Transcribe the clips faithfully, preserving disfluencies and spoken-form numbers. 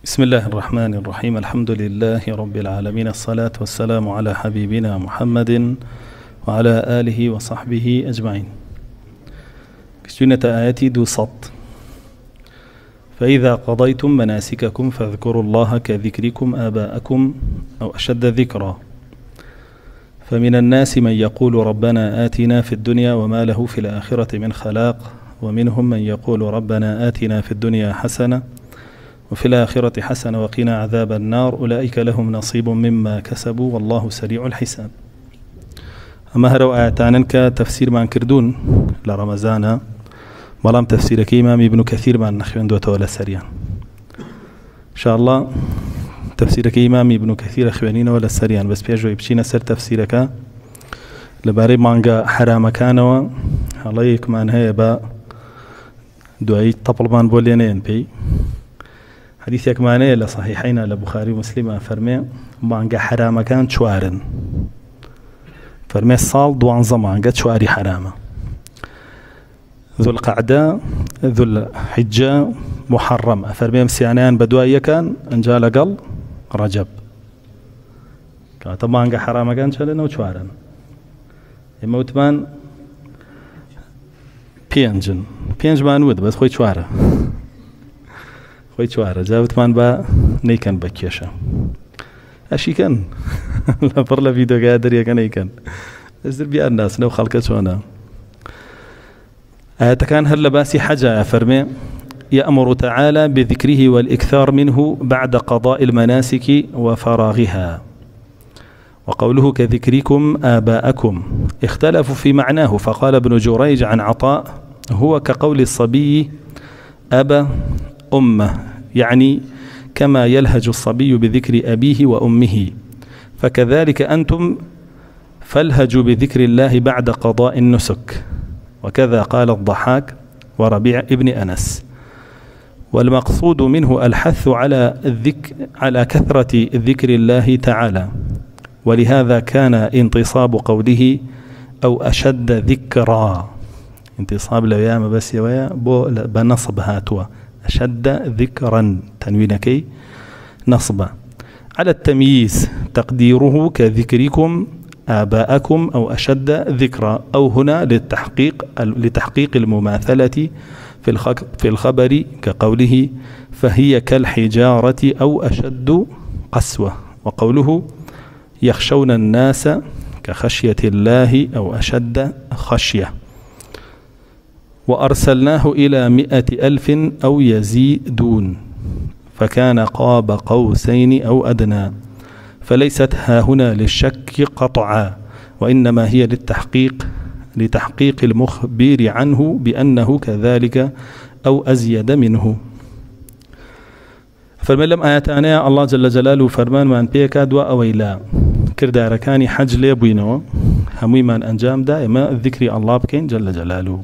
بسم الله الرحمن الرحيم. الحمد لله رب العالمين، الصلاة والسلام على حبيبنا محمد وعلى آله وصحبه أجمعين. كسنة آياتي دو صد. فإذا قضيتم مناسككم فاذكروا الله كذكركم آباءكم أو أشد ذكرا. فمن الناس من يقول ربنا آتنا في الدنيا وما له في الآخرة من خلاق، ومنهم من يقول ربنا آتنا في الدنيا حسنة وفي الآخرة حسنة وقنا عذاب النار، أولئك لهم نصيب مما كسبوا والله سريع الحساب. أما هرو آياتانا كتفسير من كردون لرمزانا ملام تفسيرك إمام ابن كثير من نخوان دوته ولا سريعا إن شاء الله. تفسيرك إمام ابن كثير أخوانين ولا سريعا بس بيجوا يبشينا سر تفسيرك لباري مانجا حرام كانوا عليك من هي با دعي طبلمان بولينين بي حديثك معناه لصحيحين لبخاري ومسلم فرمي مانجا حرام كان شوارن فرمي صال دوان زمان قد شواري حرامه ذو القعدة ذو الحجة محرم فرمي مسيانان بدوايا كان انجال قل رجب كانت مانجا حرام كان شلنا وشوارن يموتمان بينجن بينج ما نود بس خوي شواره خوي شواره جاوت مان با نيكن بكيشة اشي كان لا برلا فيديو قادر يا كان يكن ازر بيا الناس نو خلقت شونا آيات كان هل باسي حاجة فرمي يأمر تعالى بذكره والإكثار منه بعد قضاء المناسك وفراغها. وقوله كذكركم آباءكم اختلفوا في معناه، فقال ابن جريج عن عطاء هو كقول الصبي أبا أمه، يعني كما يلهج الصبي بذكر أبيه وأمه، فكذلك أنتم فالهجوا بذكر الله بعد قضاء النسك. وكذا قال الضحاك وربيع ابن أنس. والمقصود منه الحث على الذكر على كثرة ذكر الله تعالى، ولهذا كان انتصاب قوله أو أشد ذكرا، انتصاب لويام بس يويا بو بنصب هاتوا أشد ذكرا تنوينكي نصبا على التمييز، تقديره كذكركم آباءكم أو أشد ذكرا، أو هنا للتحقيق لتحقيق المماثلة في في الخبر كقوله فهي كالحجارة أو أشد قسوة. وقوله يخشون الناس كخشية الله أو أشد خشية. وأرسلناه إلى مئة ألف أو يزيدون، فكان قاب قوسين أو أدنى، فليست ها هنا للشك قطعا، وإنما هي للتحقيق لتحقيق المخبر عنه بأنه كذلك أو أزيد منه. فرمان لم آياتنا الله جل جلاله فرمان من بيكا دواء ويلا كرداركاني حج ليبوينو هموي من أنجام دائما الذكر الله بكين جل جلاله.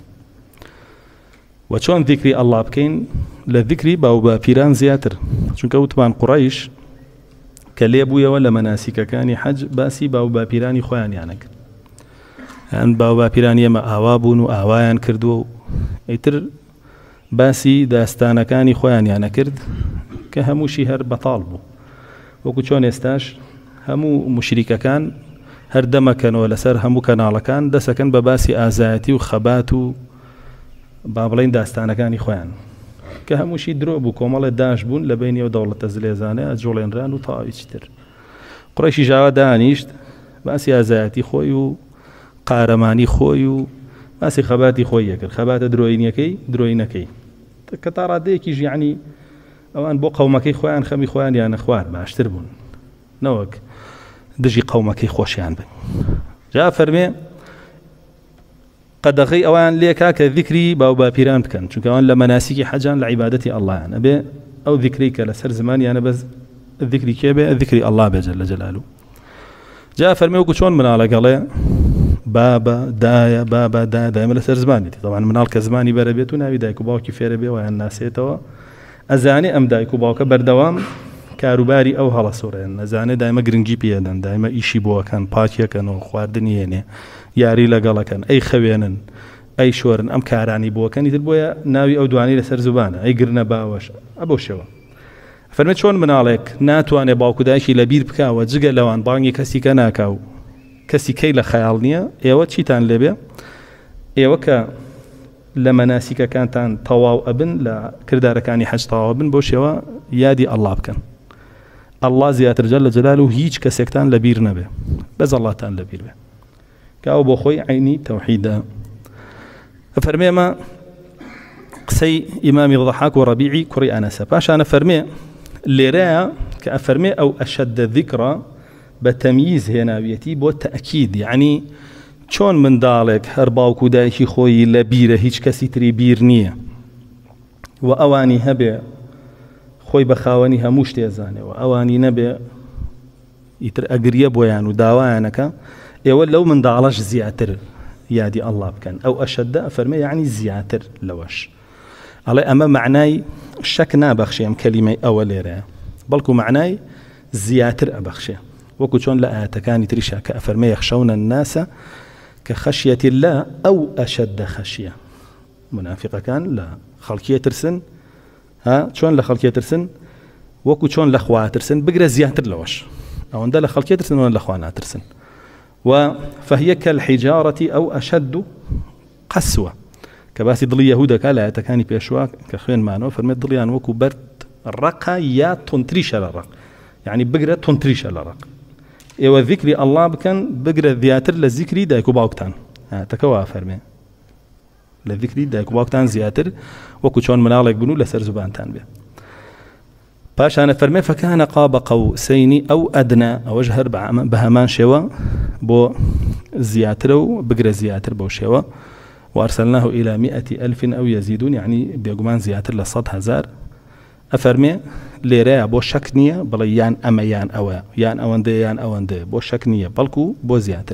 وشون ذكر الله بكين للذكر باوبا بيران زياتر، چونك وتبان قريش كليبويا ولا مناسك كاني حج باسي باوبا بيراني خوان يعنك أن باوبا بيراني ما آوابون وآوایان كردو ايتر باسي داستانا كاني خوان يعني كرد كهمو شهر بطالبو وكو چون استاش همو مشركة كان هر دمكن ولا سر همو كنالا كان دسكن بباسي آزاتي وخباتو بابلين داستانا كاني خوان كهمو شي دروبو كومال داش بون لبيني ودولة الزليزانة أجولين ران وطائشتر. قريشي جاوا دانيشت باسي آزاتي خويو قارماني خويو باسي خباتي خويك خبات دروينيكي دروينكي كتارا ديكيج يعني أو أن بو قومكي خوان خمي خوان يعني خوان باشتر بون نوك دجي قومكي خوش يعني بن جاء فرمي قد غي أوان ليكا كذكري باو بابيران بكن چونك أوان لمناسكي حجان لعبادتي الله يعني أبي أو ذكريك لسر زمان يعني بس الذكري كيبه الذكري الله بجل جلاله. جاء فرمي وقو شون من على قلي بابا دايا بابا دايا دايما لسر زماني طبعا منال كزماني بربيتو ناوي دايكو باوكي فيربي ويان ناسيتو أزاني أم دايكو باوكا بردوام كاروباري أو هلا سورين أزاني دايما جرنجي بيدن دايما إيشي بوا كان باتيا كانوا خواردني يعني ياري لقالا كان أي خوينن أي شورن أم كاراني بوا كان يتر بويا ناوي أو دواني لسر زبانة أي قرنا باوش أبو شوا فەرمێت چۆن مناڵێک ناتوانێت باوکو دایکی لەبیر بکاوە جگە لەوان بانگی کەسی کە ناکاو کەسی کەی لە خەیاڵ نییە ئێوە چیتان لێبێ ئێوە کە لە مەناسیکەکانتان تەواو ئەبن لە کردارەکانی حەج تەواو بن بۆ شێوە یادی ئەڵڵا بکەن ئەڵڵا زیاتر جەل لە جەلال و هیچ کەسێکتان لەبیر نەبێ بەس ئەڵڵاتان لەبیر بێ کاوە بۆ خۆی عینی تەوحیدە فەرمێمە قسەی ئیمامی ضەحاک و ڕەبیعی کوڕی ئەنەسە پاشانە فەرمێ لێرەیە کە ئەفەرمێ ئەو ئەشەدە ذیکڕە بە تەمییز هێناویەتی بۆ تەئکید یعنی چۆن منداڵێک هەر باوکو دایکی خۆی لە بیرە هیچ کەسی تری بیر نییە و ئەوانی هەبێ خۆی بە خاوەنی هەموو شتێزانێەوە ئەوانی نەبێ ئیتر ئەگریە بۆیان و داوایانەکە ئێوە لەو منداڵەش زیاتر یادی ئەڵڵا بکەن ئەو ئەشەدە فەرمێ یعنی زیاتر لەوەش ئەڵێ ئەمە معنای شەک نابەخشێ ئەم کەلیمەی ئەوە لێرەیە بەڵکو معنای زیاتر ئەبەخشێ وەکو چۆن لە ئاەتەکانی تریشا کە ئەفەرمێ یەخشەونە الناسە کە خەشیەتی الله ئەو ئەشەدە خەشیە منافقەکان لە خەڵکیە ترسن ها چۆن لە خەڵکیە ترسن وەکو چۆن لە خوا ترسن بگرە زیاتر لەوەش ئەوەندە لە خەڵکیە ترسن وەن لە خوا ناترسن و فهي كالحجارة أو أشد قسوة كباسي ضل يهودا كلا يتكاني بيشوا كخوين مانو فرمت ضليان وكو برد الرقة يا تنتريش على الرق يعني بقرة تنتريش على الرق إيوا ذكري الله بكن بقرة ذياتر للذكري دايكو باوكتان تكوا فرمي للذكري دايكو باوكتان زياتر وكو شون منالك بنو لسر زبانتان بيه باش أنا فرمي فكان قاب قوسين أو أدنى أو جهر بهمان شوا بو زياتر بقرة زياتر بو شوا وأرسلناه إلى مئة ألف أو يزيدون يعني بيقومان زياتر لصد هزار أفرمي ليريا بو شكنية بل يان أما يان أوا يان أوان دي يان أوان دي بو شكنية بلكو بو زياتر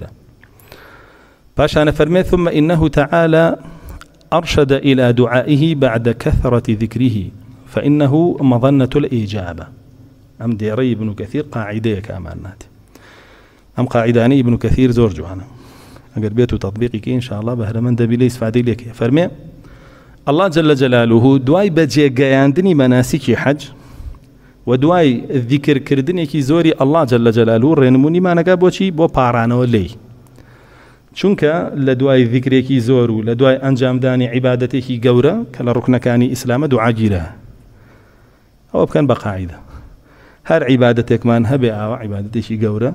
باش أنا فرمي ثم إنه تعالى أرشد إلى دعائه بعد كثرة ذكره فإنه مظنة الإجابة أم ديري ابن كثير قاعدة كأمانات أم قاعداني ابن كثير زور جوانا أقل بيتو تطبيقي إن شاء الله بهرمان دبي ليس فادي لك فرمي الله جل جلاله دواي بجي قياندني مناسكي حج ودواي الذكر كردني كي زوري الله جل جلاله رينموني ما نقابو شي بو بارانو لي چونکە لە دوای ذیکرێکی زۆر و لە دوای ئەنجامدانی عیبادەتێکی گەورە کە لە ڕوکنەکانی ئیسلامە دوعاگیرە ئەوە بکەن بە قاعدە هەر عیبادەتێکمان هەبێ ئاوا عیبادەتێکی گەورە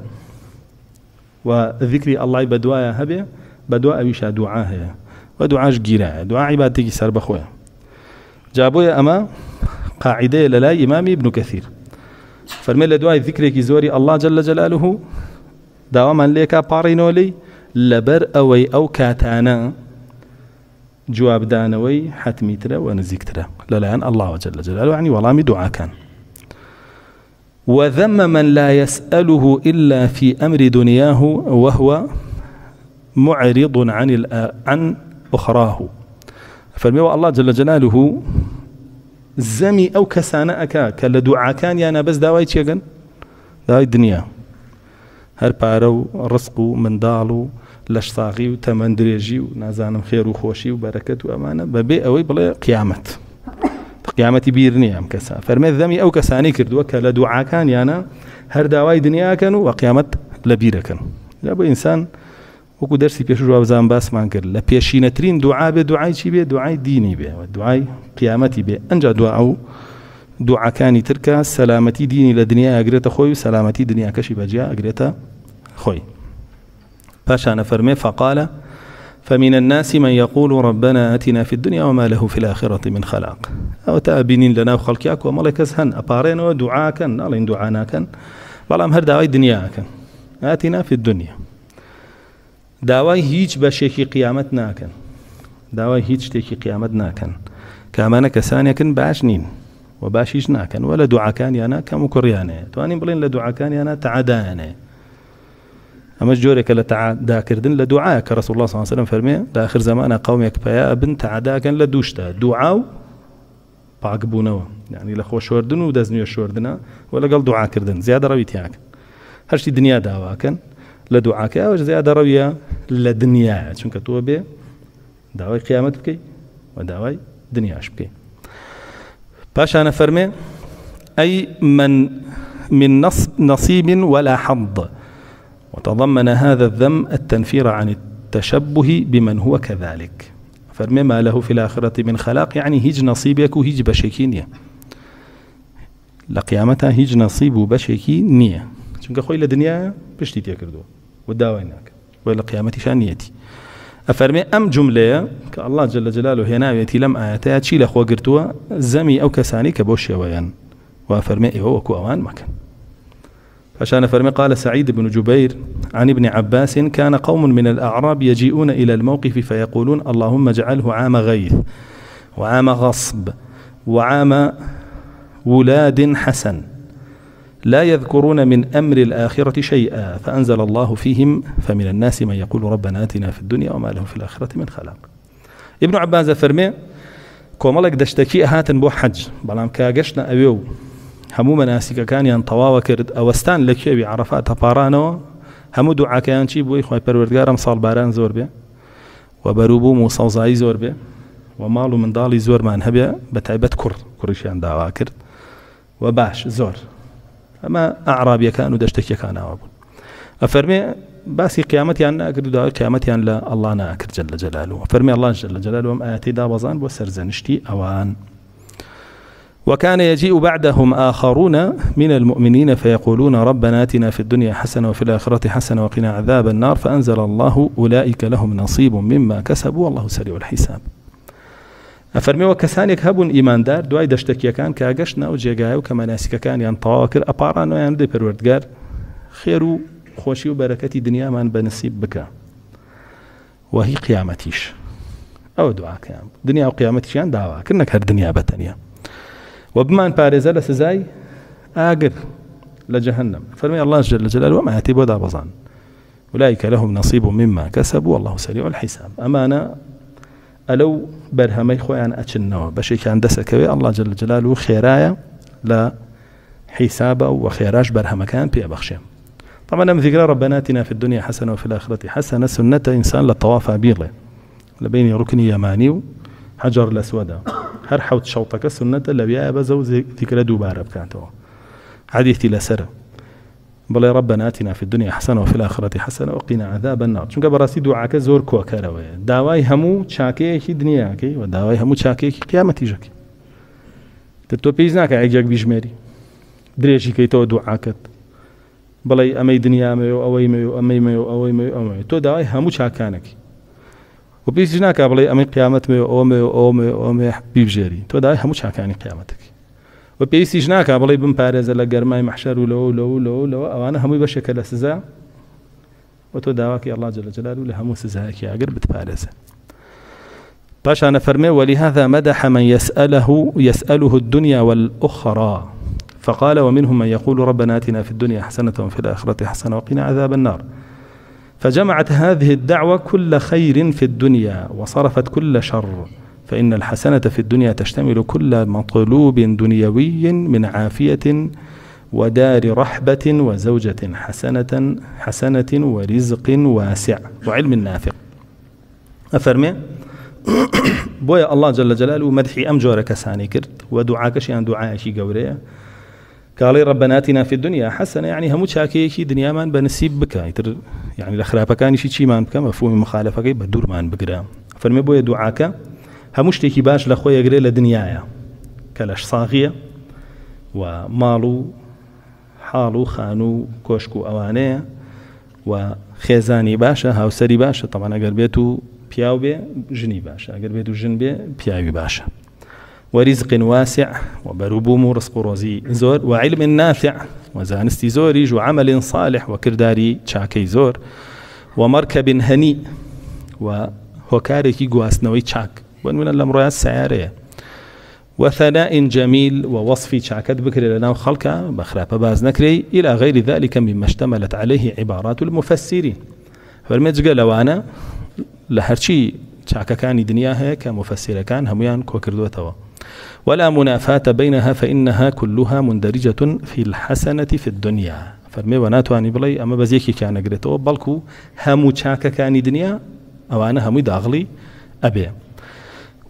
و ذیکری ئەڵڵای بە دوایە هەبێ بە دوای ئەویشا دوعا هەیە و دوعاش گیرایە دوعا عیبادەتێکی سەر بەخۆیە جا بۆیە ئەمە قاعدەیە لە لای ئیمامی ابن کەثیر فەرمێ لە دوای ذیکرێکی زۆری ئەڵڵا جەل جەلالوه داوامان لێکا پاڕینەوە لێی لبر أوي أو كاتانا جواب دانوي حتمي ترى ونزيك ترى للآن الله جل جلاله يعني والله دعاء كان وذم من لا يسأله إلا في أمر دنياه وهو معرض عن عن أخراه فالميوى الله جل جلاله زمي أو كسانا أكا كلا دعاء كان يعني بس داوي تيجن داوي الدنيا هر بارو رزقو مندالو لەش ساغی و تەمەند درێژی و نازانم خێر و خۆشی و بەرەکەت و ئەمانە بەبێ ئەوەی بڵێ قیامەت قیامەتی بیر نییە ئەم کەسە فەرمێ دەمی ئەو کەسانی کردووە کە لە دوعاکانیانە هەر داوای دنیاکەن و قیامەت لە بیرەکەن یا بۆ ئینسان وەکو دەرسی پێش وابزان باسمان کرد لە پێشینەترین دوعا بێ دوعای چی بێ دوعای دینی بێ و دوعای قیامەتی بێ ئەنجا دوعا و دوعاکانی ترکە سەلامەتی دینی لە دنیا ئەگرێتە خۆی و سەلامەتی دنیاکەشی بەجیا ئەگرێتە خۆی باشا فرمي فقال فمن الناس من يقول ربنا أتنا في الدنيا وما له في الآخرة من خلاق أو تأبينين لنا وخلقياك وملكس هن أبارين ودعاكا نالين دعاناكا بلام هر دعوي دنياكا آتنا في الدنيا دعوي هيج بشيكي قيامتناكا دعوي هيج تيكي قيامتناكا كامانا كسانيكا باشنين وباشيجناكا ولا دعاكان يانا كمكريانا توانين بلين لدعاكان يانا تعدانا أما جورك لتعدا كردن لدعاء كرسول الله صلى الله عليه وسلم فرمي لآخر زمان قومك بيا ابن تعدا كان لدوشتا دعاء باقبونوا يعني لخو شوردن ودزنيو شوردنا ولا قال دعاء كردن زيادة رويتياك هرشي دنيا دعواكن لدعاك أو زيادة روية لدنيا شنك تو بي دعوي قيامت بكي ودعوي دنياش بكي باش أنا فرمي أي من من نصب نصيب ولا حظ. وتضمن هذا الذم التنفير عن التشبه بمن هو كذلك. فرمي ما له في الآخرة من خلاق، يعني هيج نصيبك وهيج بشكي نية لقيامتها، هيج نصيب بشكي نية چونك خوي لدنيا بشتي تيكردو وداويناك وإلى قيامتي شان نيتي. أفرمي أم جملة كالله جل جلاله هنا يأتي لم آياتها تشي لأخوة قرتوا زمي أو كساني كبوشي ويان. وأفرمي هو كو أوان مكان. فشان فرمي قال سعيد بن جبير عن ابن عباس كان قوم من الأعراب يجيئون إلى الموقف فيقولون اللهم اجعله عام غيث وعام غصب وعام ولاد حسن، لا يذكرون من أمر الآخرة شيئا، فأنزل الله فيهم فمن الناس من يقول ربنا آتنا في الدنيا وما له في الآخرة من خلاق. ابن عباس فرمي كومالك دشتكي هاتن بو حج بلام كاقشنا أبيو همو مناسك كان ينطوا وكرد أوستان لكي بعرفات هبارانو همو دعا كان شي بوي خوي پروردگارم صال باران زور بي وبروبو موسى وزاي زور بي ومالو من دالي زور ما هبه بتعبت كر كرشيان دعوا كرد وباش زور. أما أعرابي كانوا دشتكي كان أوابون. أفرمي باسي قيامتي أن أكرد دعوا قيامتي أن لا الله أنا أكرد جل جلاله. أفرمي الله جل جلاله أم آتي دابزان بوسرزنشتي أوان. وكان يجيء بعدهم آخرون من المؤمنين فيقولون ربنا آتنا في الدنيا حسنة وفي الآخرة حسنة وقنا عذاب النار، فأنزل الله أولئك لهم نصيب مما كسبوا والله سريع الحساب. أفرمي وكسانك هبون إيمان دار دواي دشتكي كان كاقشنا وجيقايا وكمناسك كان ينطواكر أبارانو يندي پروردگار خير خوشي وبركتي دنيا من بنصيب بك وهي قيامتيش أو دعاء كام دنيا وقيامتيش يعني دعوة كنك هر دنيا بتنيا وبمان بارزة لسزاي آقر لجهنم. فرمي الله جل جلاله وما يأتي بودا بزان أولئك لهم نصيب مما كسبوا والله سريع الحساب. أمانة ألو برهمي خوان أتشنوا بشي كان دسكوي الله جل جلاله خيرايا لا حساب وخيراش برهم كان بي بخشم. طبعا من ذكر ربنا آتنا في الدنيا حسنة وفي الآخرة حسنة سنة إنسان للطواف بيرله لبين ركن يماني حجر الأسود هر حوت شوطك السنة اللي بيها بزو ذكر دوبارة بكانتو حديثي لسر بل ربنا آتنا في الدنيا حسنة وفي الآخرة حسنة وقنا عذاب النار. چونك براسي دعاك زور كوكروي داواي همو چاكيكي دنياكي وداواي همو چاكيكي قيامتي جاكي تتو بيزناك عيجاك بيجميري دريشي كي تو دعاكت بل أمي دنيا ميو أوي ميو أمي ميو أوي ميو أمي تو داواي همو چاكانك وبيجناك بل أمي قيامت ميو أو ميو أو ميو أو ميو بيبجيري تو داواي همو چاكاني قيامتك وبيسي جناك بلي بن بارز لقرماي محشر ولو لو لو لو وانا همي بشكل سزا وتداواك الله جل جلاله لهمو سزاك يا قرب بارز باش انا فرمي ولهذا مدح من يسأله يسأله الدنيا والأخرى فقال ومنهم من يقول ربنا آتنا في الدنيا حسنة وفي الآخرة حسنة وقنا عذاب النار. فجمعت هذه الدعوة كل خير في الدنيا وصرفت كل شر، فإن الحسنة في الدنيا تشتمل كل مطلوب دنيوي من عافية ودار رحبة وزوجة حسنة حسنة ورزق واسع وعلم نافع. أفرمي بويا الله جل جلاله مدحي أم جورك ساني كرت ودعاك شيئا دعاء شي قوريه قال ربنا آتنا في الدنيا حسنة يعني همو شاكيكي دنيا من بنسيب بك يعني الأخراب كان شي شي مان بك مفهوم مخالفة بدور مان بقرا. فرمي بويا دعاك هموش تيكي باش لخويا يقري لدنيايا كلاش صاغية ومالو حالو خانو كوشكو أوانيه وخيزاني باشا هاو سري باشا طبعا اگر بيتو بياو بي جني باشا اگر بيتو جن بي بياوي باشا ورزق واسع وبربوم رزق روزي زور وعلم نافع وزانستي زوريج وعمل صالح وكرداري تشاكي زور ومركب هني وهكاركي قواسنوي تشاك ومن الأمريات السيارية وثناء جميل ووصف شاكت بكر لنا خلقه بخراب باز نكري إلى غير ذلك مما اشتملت عليه عبارات المفسرين. فالمجقى لو أنا لهرشي شاكا كان دنياها كمفسر كان هميان كوكردوتوا ولا منافاة بينها فإنها كلها مندرجة في الحسنة في الدنيا. فرمي وناتواني بلي أما بزيكي كان قريتو بلكو همو شاكا كان دنيا أو أنا همو داغلي أبي.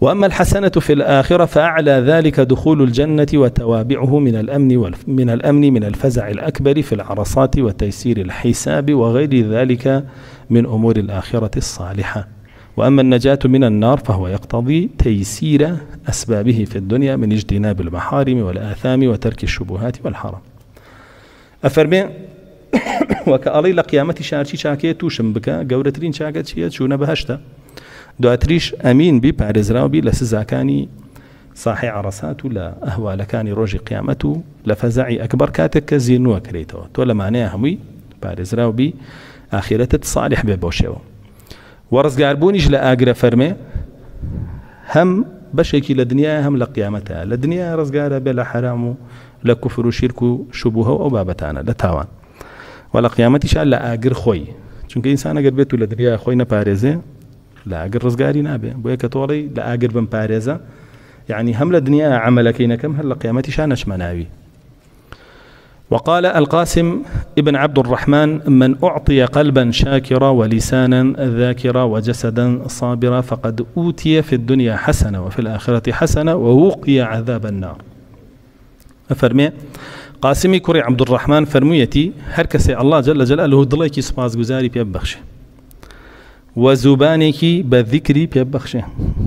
وأما الحسنة في الآخرة فأعلى ذلك دخول الجنة وتوابعه من الأمن من الأمن من الفزع الأكبر في العرصات وتيسير الحساب وغير ذلك من أمور الآخرة الصالحة. وأما النجاة من النار فهو يقتضي تيسير أسبابه في الدنيا من اجتناب المحارم والآثام وترك الشبهات والحرام. أفرمي وكألي لقيامة شارشي شاكي توشم بك قورترين شاكت شيئت شونا بهشتا دواتريش أمين بي بارزراو بي لسزاكاني صاحي عرسات ولا أهوالكاني روجي قيامته لفزعي أكبر كاتك زينوا كريتو تولا معناها هموي بارزراو بي آخرة صالح ببوشيو ورزقار بونيش لآقرة فرمي هم بشيكي لدنيا هم لقيامتها لدنيا رزقار بلا حرام لكفر وشرك شبهه أو بابتانا لتاوان ولا قيامتي شاء لآقر خوي چونك إنسان أقر بيتو لدنيا خوي نبارزه لآقر رزقاري نابه بويا كتولي لآقر بن بارزه يعني هم لدنيا عملكين كم هل قيامتي شاء نشمناوي. وقال القاسم ابن عبد الرحمن من أعطي قلبا شاكرا ولسانا ذاكرا وجسدا صابرا فقد أوتي في الدنيا حسنة وفي الآخرة حسنة ووقي عذاب النار. فرمي قاسمي كري عبد الرحمن فرميتي هركسي الله جل جلاله ضليكي سباس جزاري بيبخشه وزبانيكي بذكري بيبخشه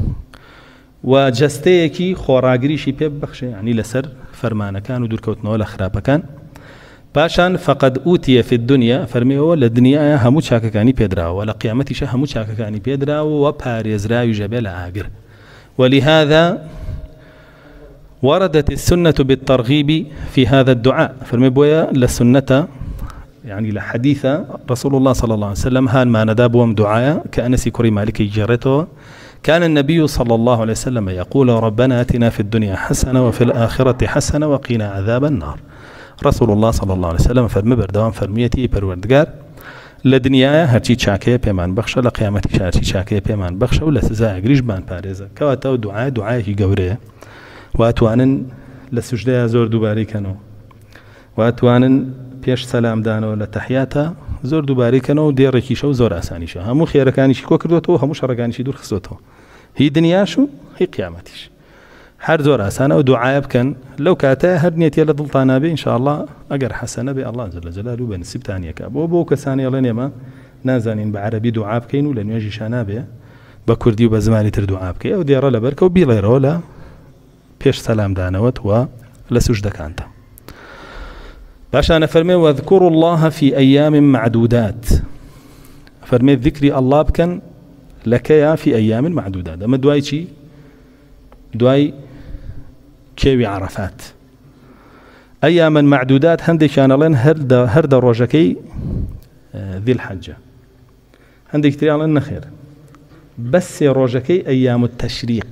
وجستيكي خوراغريشي بيبخشه يعني لسر فرمانا كان ودور كوتنا ولا خرابة كان باشان فقد أوتي في الدنيا فرمي هو للدنيا همو شاككاني بيدرا ولا قيامتي شه همو شاككاني بيدرا وباريز رايو جبل عاقر. ولهذا وردت السنة بالترغيب في هذا الدعاء فرمي بويا للسنة يعني لحديث رسول الله صلى الله عليه وسلم هان ما ندابهم دعاء كأنسي كري مالك جرته كان النبي صلى الله عليه وسلم يقول ربنا آتنا في الدنيا حسنة وفي الآخرة حسنة وقنا عذاب النار. رسول الله صلى الله عليه وسلم فرمي بردوام فرميتي پروردگار لدنيا هرچی چاکه پیمان بخشه لقیامتی هرچی چاکه پیمان بخشه و لسزای گریش بان پارێزە کەواتەوە دوعای دوعایەکی گەورەیە واتوانن لە سوژدەیە زۆر دووبارەی کەنەوە واتوانن پێش سەلامدانەوە لە تەحیاتە زۆر دووبارەی کەنەوە و دێڕێکیشە و زۆر ئاسانیشە هەموو خێرەکانیشی کۆ کردوێتەوە هەموو شەڕەکانیشی دوور خستۆتەوە هی دنیاش و هی قیامەتیش هر زۆر ئاسانە و دوعایە بکەن لەو کاتە هەر نێتیە لە دڵتان نابێ ئینشاءالله ئەگەر حەسەنە بێ الله جل جلاله بە نسیبتانیەکە بۆ بۆ کەسانی ئەڵێن ئێمە نازانین بە عەرەبی دوعا بکەین و لە نوێژیشان نابێ بە کوردی و بە زمانی تر دوعا بکەی ئەو دیێڕە لەبەرکە و بیڵێرەوە لە پێش سەلامدانەوەت و لە سوژدەکانتە. باشانە فەرمێ واذكروا الله في أيام معدودات فەرمێ ذکری الله بکەن لەکەیە في أيام معدودات ئەمە دوای چی؟ دوای کێوی عرفات أياما معدودات هەندێکیان ئەڵێن هەر دە ڕۆژەکەی ذی الحەجە هەندێک تریان ئەڵێن نەخێر بەس سێ ڕۆژەکەی أيام التەشریق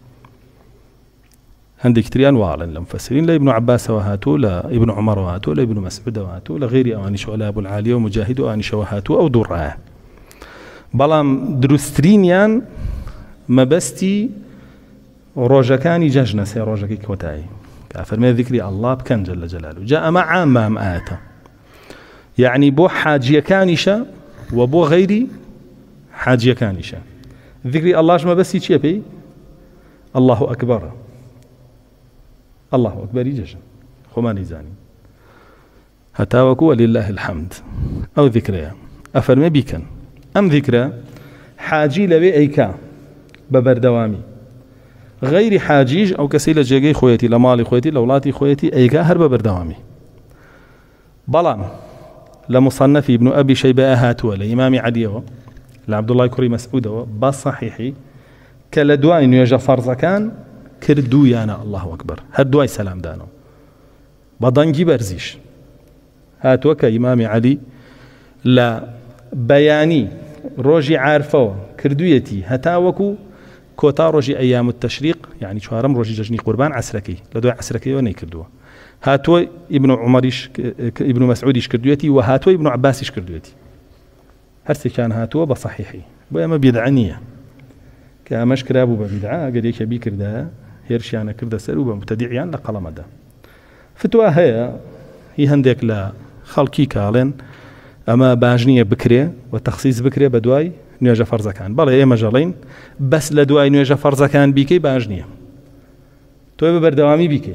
هەندێک تریان واڵن لە مفەسرین لە ئیبن عەباسەوە هاتووە لە ئیبن عومەرەوە هاتووە لە ئیبن مەسعودەوە هاتووە لە غەیری ئەوانیشەوە لە ئەبو العالیە و مجاهید و ئەوانیشەوە هاتووە ئەو دوو ڕایە بەڵام دروستترینیان مەبەستی ڕۆژەکانی جەژنە سێ ڕۆژەکەی کۆتایی کافەرمێ ذکری الله بکەن جل جلاله جا ئەمە عامە ئەم ئاەتە یعنی بۆ حاجیەکانیشە و بۆ غەیری حاجیەکانیشە ذکری اللهش مەبەستی چییە پێی الله ئەکبەرە الله ئەکبەری جەژن خۆمانی زانین هەتاوەکو وەلیلله الحەمد ئەو ذکرەیە ئەفەرمێ بیکەن ئەم ذکرە حاجی لەوێ ئەیکا بە بەردەوامی غير حاجيج أو كسيلة جيجي خويتي لمالي خويتي لولاتي خويتي أيقا هرب بردوامي بلان لمصنف ابن أبي شيبة هاتوا لإمام عديوه لعبد الله كري مسعود بصحيحي كالدواء إنه يجا فرض كان كردو يانا الله أكبر هدواء سلام دانو بضنجي برزيش هاتوا كإمام علي لا بياني روجي عارفه كردويتي هتاوكو كوتا روجي أيام التشريق يعني شوارم روجي ججني قربان عسركي لدوي عسركي وني كردوه هاتوي ابن عمريش ابن مسعوديش كردويتي وهاتوي ابن عباسيش كردويتي هرسي كان هاتوه بصحيحي بويا ما بيدعنية كامش كرابو ببدعة قد يكي بي كردا هيرشيانا كردا سرو بمبتدعيان لقلم دا فتوى هي هي هندك لا خلقي كالين أما باجنية بكري وتخصيص بكري بدواي نوێژە فەرزەکان بەڵێ ئێمە ژەڵین بەس لە دوای نوێژە فەرزەکان بیکەی باش نییە تۆ بە بەردەوامی بیکەی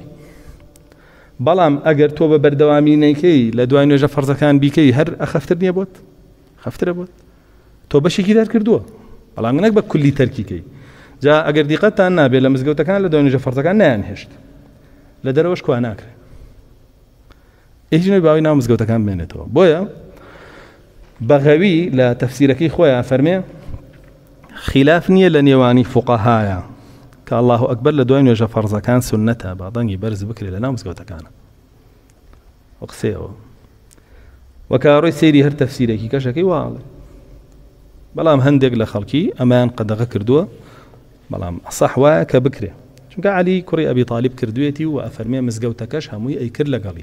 بەڵام ئەگەر تۆ بە بەردەوامی نەیکەی لە دوای نوێژە فەرزەکان بیکەی هەر ئەخەفتر نییە بۆت خەفترە بۆت تۆ بەشێکی دەرکردووە بەڵام نەک بە کولی تەرکیکەی جا ئەگەر دیقەتتان نابێت لە مزگەوتەکان لە دوای نوێژە فەرزەکان نەیانهێشت لە دەرەوەش کوا ناکرێت هیچ نوێی باوی ناو مزگەوتەکان بمێنێتەوە بۆیە بەغەوی لە تەفسیرەکەی خۆیان فەرمێ خلاف نییە لە نێوانی فوقەهایە کە الله ئەکبەر لە دوای نوێژە فەرزەکان سونەتە با دەنگی بەرز بکرێت لە ناو مزگەوتەکانە وە قسەیەوە وەکاڕۆی سەیری هەر تەفسیرێکی کەشەکەی واڵێ بەڵام هەندێک لە خەڵکی ئەمان قەدەغە کردووە بەڵام ئەسەح وایە کە بکرێ چونکە عەلی کوڕی ئەبی تاالب کردوێتی و ئەفەرمێ مزگەوتەکەش هەمووی ئەیکرد لەگەڵی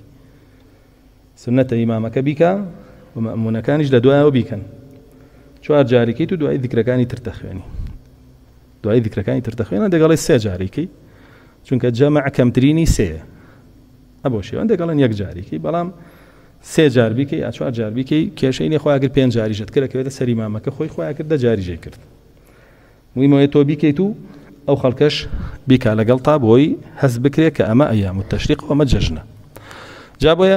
سنەتە ئیمامەکە بیکە و مەئموونەکانیش لە دوایەوە بیکەن چوار جارێکیت و دوای ذیکرەکانی تر دەخوێنی دوای ذیکرەکانی تر دەخوێنە دەگەڵی سێ جارێکی چونکە جەمع کەمترینی سێیە ئەبۆ شێوەن دەگەڵن یەک جارێکی بەڵام سێ جار بیکەی یا چوار جار بیکەی کێشەی لێ خۆیان کرد پێنج جاریشت کرد کەوێتە سەر ئیمامەکە خۆی خۆیان کرد دە جاریژەی کرد مویمەوەی تۆ بیکەیت و ئەو خەڵکەش بیکا لەگەڵ تا بۆی هەست بکرێت کە ئەمە ئەیام التەشریق ئەمە جەژنە جا بۆیە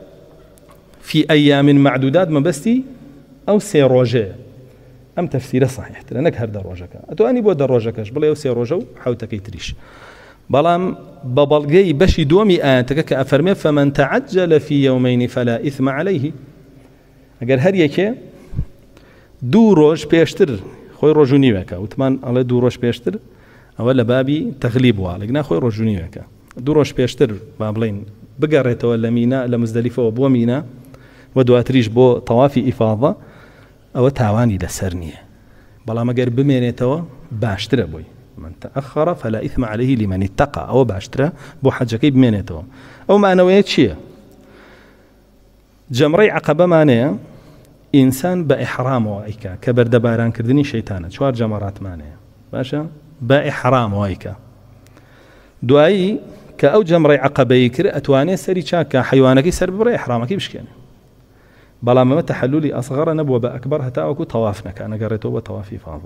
في أيام معدودات مبستي أو سي روجه أم تفسير صحيح لأنك هردا روجك أتواني بود روجكش بلا يو سي روجو حوتك يتريش بلام ببلغي بشي دومي آتك كأفرمي فمن تعجل في يومين فلا إثم عليه أجر هر يكي دو روج بيشتر خوي روجوني وكا وتمان على دو روج بيشتر أولا بابي تغليب والقنا خوي روجوني وكا دو روج بيشتر بابلين بقريت ولا مينا لمزدلفة وبو مينا ودواتريش بو طوافي إفاضة أو تاواني لسرنية بلا ما قرب بمينيتوا باشترى بوي من تأخر فلا إثم عليه لمن اتقى أو باشترى بو حاجكي بمينيتوا أو معنويات شيء جمري عقبة معناه إنسان بإحرام وإيكا كبر دباران كردني شيطانا شوار جمرات معناه باشا بإحرام وإيكا دعائي كأو جمري عقبة يكر أتواني سري شاكا حيوانك سر ببري إحرامك بشكاني بلا ما تحللي أصغر نبوة بأكبر هتاوكو طوافنا كأنا قريته بطوافي فاضة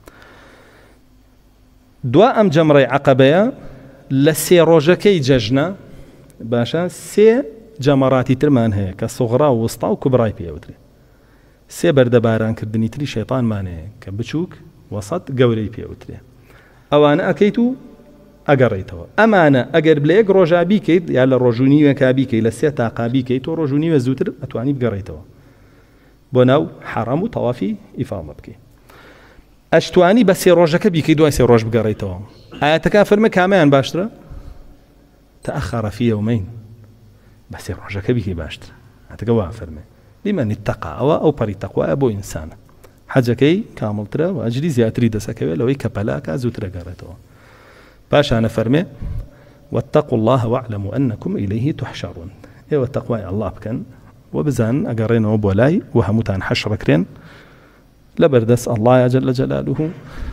دواء أم جمري عقبة لسي روجكي ججنا باشا سي جمراتي ترمان هي كصغرى ووسطى وكبراي بيوتري سي بردباران كردني تري شيطان ماني كبتشوك وسط قوري بيوتري أو أنا أكيتو أقريتوا أمانة أقر بليك روجا بيكيد يا للرجوني وكابيكي لسه تاقا بيكي تو رجوني وزوتر أتواني بقريتوا بناو حرام طوافي إفاضة بكي أشتواني بس روجك بيكي دواي سي روج بقريتوا آياتك فرمي كامان باشترا تأخر في يومين بس روجك بيكي باشترا أتقوا فرمي لمن اتقى أو أو بري تقوى أبو إنسان حاجكي كامل ترى وأجري زياتري دسكوي لو يكبلاك زوتر قريتوا باشا أنا فرمي واتقوا الله واعلموا أنكم إليه تحشرون إيه والتقوى الله بكن وبزان أقرين وبولاي وهمتان حشر كرين لبردس الله جل جلاله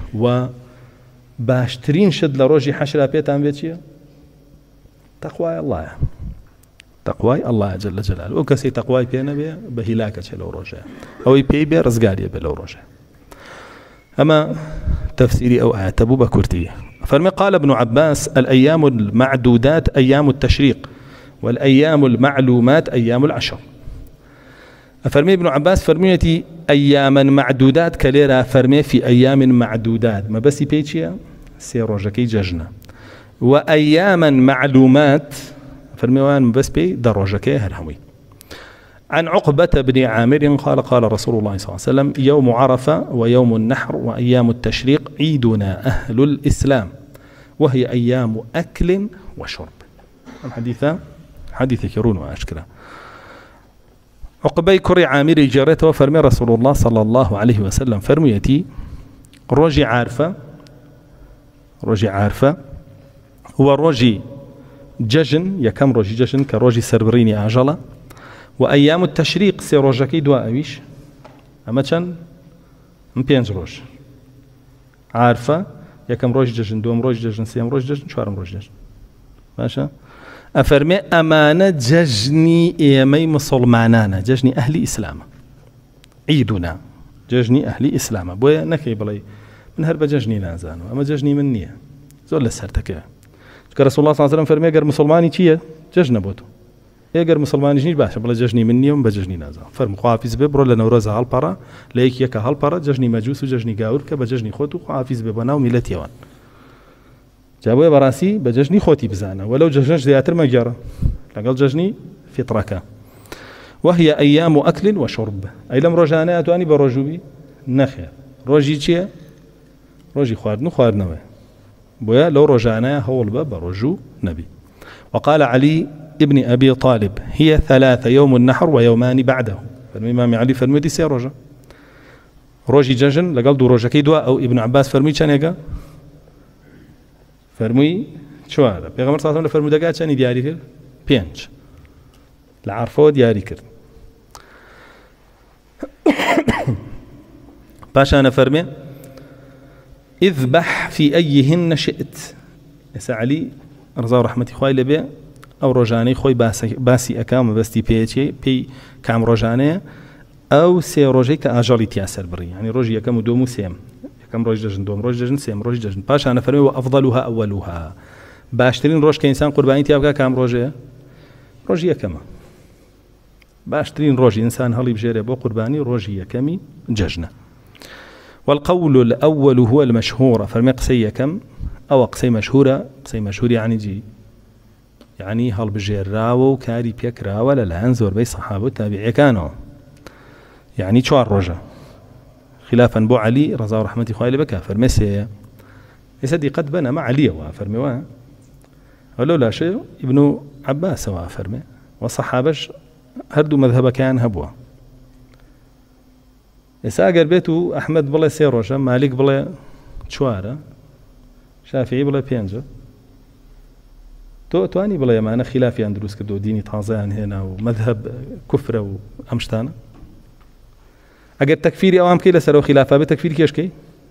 وباشترين شد لروجي حشر بيتان بيتشي تقوى الله تقوى الله جل جلاله وكسي تقوى بينا بي بهلاكة لو رجع أو يبي بي رزقاري بلو رجع أما تفسيري أو آيات أبو بكرتي فرمي قال ابن عباس الأيام المعدودات أيام التشريق والأيام المعلومات أيام العشر فرمي ابن عباس فرميتي أياما معدودات كليرا فرمي في أيام معدودات ما بس بيتشيا سيروجكي ججنا وأياما معلومات فرمي وان بس بي دروجكي هرهوي عن عقبة بن عامر قال قال رسول الله صلى الله عليه وسلم يوم عرفة ويوم النحر وأيام التشريق عيدنا أهل الإسلام وهي أيام أكل وشرب الحديث حديث كرون وأشكره عقبة كري عامر جرته فرمي رسول الله صلى الله عليه وسلم فرميتي روجي عارفة روجي عارفة هو روجي ججن يكم روجي ججن كروجي سربريني عجلة وأيام التشريق سي روجكي دوا أويش أما كان مبينج روج عارفة يكم روج ججن دوم روج ججن سيام روج ججن شوارم روج ججن ماشا أفرمي أمانة ججني إيمي مسلمانانا ججني أهل إسلام عيدنا جژنی ئەهلی ئیسلامە بۆیە نەکەی بڵێ من هەر بە جژنی نازانم ئەمە جژنی من نییە زۆر لە سەرتەکە کە رسول الله صلی الله علیه و سلم فەرمێ گەر مسلمانی چییە جژنە بۆ تۆ ئێگەر مسلمانیش نیت باشە بڵێ جژنی من نییە و بە جژنی نازانم فەرموو خواحافیز بێ بڕۆ لە نەورۆزە هەڵپەڕە لە یەک یەکە هەڵپەڕە جژنی مەجووس و جژنی گاور کە بە جژنی خۆت و خواحافیز بێ بە ناو میلەتیەوەن جا بۆیە بەڕاستی بە جژنی خۆتی بزانە وەلەو جژنەش زیاتر مەگەڕە لەگەڵ جژنی فیتڕەکە وهي أيام أكل وشرب أي لم رجعنا أتواني برجوبي نخير روجي چییە ڕۆژی خواردن و خواردنەوە بۆیە لەو ڕۆژانەیە هەوڵ بە بە ڕۆژوو نەبی وقال علي ابن أبي طالب هي ثلاثة يوم النحر ويومان بعده فەرمووی إمام علي فەرمووی سێ ڕۆژە ڕۆژی جەژن لەگەڵ دوو ڕۆژەکەی دوا ئەو ابن عباس فەرمووی چەندێکە فەرمووی چوارە پێغەمبەر صلی الله علیه و سلم لە فەرمودەکە چەندی دیاری کرد پێنج لە عەرفەوە دیاری کرد باشا فەرمێ اذبح في أيهن شئت ئێستا علی ڕزا و ڕەحمەتی خوای لەبێ ئەو ڕۆژانەی خۆی باسی ئەکا مەبەستی پێیەکێ پێی کام ڕۆژانەیە ئەو سێ ڕۆژەی کە ئاژەڵی تیا سەر بڕی ینی ڕۆژی یەکەم و دووەم و سێم یەکەم ڕۆژ دەژن دووەم ڕۆژ دەژن سێم ڕۆژ دەژن پاشانە فەرمێ وەئەفضەلوها ئەوەلوها باشترین ڕۆژ کە ئینسان قوربانی تیا بکا کام ڕۆژەیە ڕۆژی یەکەمە باشترین ڕۆژی ئینسان هەڵی بژێرێ بۆ قوربانی ڕۆژی یەکەمی جەژنە والقول الأول هو المشهور فرمي قسي كم أو قسي مشهورة قسي مشهور يعني جي يعني هل بجير راو كاري بيك راو لا انزور بي صحابه التابعي كانوا يعني شوار رجا خلافا بو علي رضا ورحمة خوالي بكا فرمي سي يسدي قد بنا مع علي وافرمي واه ولو لا شيء ابن عباس وافرمي والصحابش هردو مذهب كان هبوا ئێستا ئەگەر بێت و ئەحمەد بڵێ سێ ڕۆژە مالیک بڵێ چوارە شافعی بڵێ پێنجە تۆ توانی بڵێ ئەمانە خلافیان دروست کردو دینی تازەیان هێنا و مەذهب کوفرە و ئەم شتانە ئەگەر تەکفیری ئەوان بکەی لەسەرەوە خلافا بێت تەکفیری کێشکەی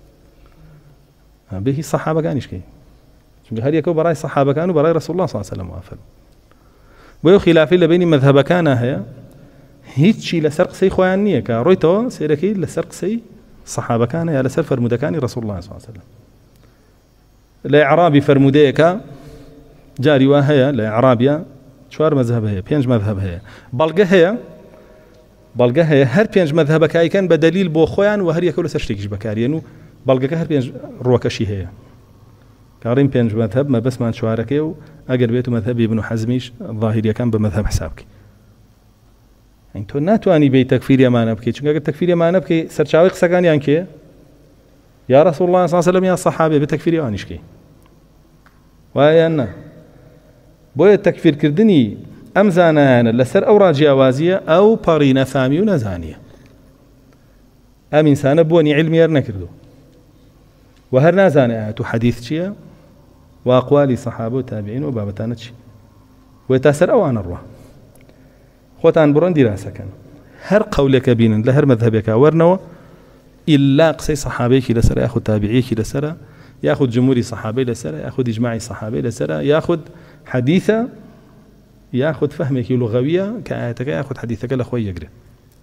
بێ هیچ سەحابەکانیشکەی چونکە هەر یەکە و بەڕای سەحابەکان و بەڕای ڕەسوڵ الله صلی الله علیه و سلم وافر بۆیە خلافی لە بینی مەذهبەکانە هەیە هیچی لەسەر قسەی خۆیان نییە کە ڕۆیتەوە سێرەکەی لەسەر قسەی سەحابەکانە یا لەسەر فەرمودەکانی ڕەسوڵ الله صلی الله علیه و سلم لە ئیعرابی فەرمودەیەکە جاری وا هەیە لە ئیعرابیە چوار مەذهب هەیە پێنج مەذهب هەیە بەڵگە هەیە بەڵگە هەیە هەر پێنج مەذهبەکایکەن بە دەلیل بۆ خۆیان و هەر یەکە لەسەر شتێکیش بەکارێن و بەڵگەکە هەر پێنج ڕۆکەشی هەیە کاڕیم پێنج مەذهب مەبەسمان چوارەکەی و ئەگەر بێت و مەذهبی ابن حەزمیش ظاهریەکان بە مەذهب حساب بکەی این تو ناتوانی بی تکفیری امانه بکی چون اگر تکفیری امانه بکی سرچاوی قسەکانیان کێ یا رسول الله صلی الله علیه و سلم یا صحابه به تکفیری آنیش کی وایە نه بۆیە تەکفیرکردنی ئەم زانایانە لەسەر ئەو ڕاجیاوازیە ئەو پەڕی نەفامی و نەزانیە ئەم ئینسانە بۆنی علمیار نەکردو و هەر نازانێ ئاەت و حەدیث چییە و ئەقوالی سەحابە و تابعین و بابەتانە چی بۆیە تا سەر ئەوانە ڕوا خۆتان بڕۆن دیراسەکەن هەر قەولێکە بینن لە هەر مەذهبێکە وەرنەوە ئیلا قسەی سەحابەیەکی لەسەرە یاخود تابعیەکی لەسەرە یاخود جمهوری سەحابەی لەسەرە یاخود ئیجماعی سەحابەی لەسەرە یاخود حەدیثە یاخود فەهمێکی لوغەویە کە ئاەتەکە یاخود حەدیثەکە لە خۆی یەگرێ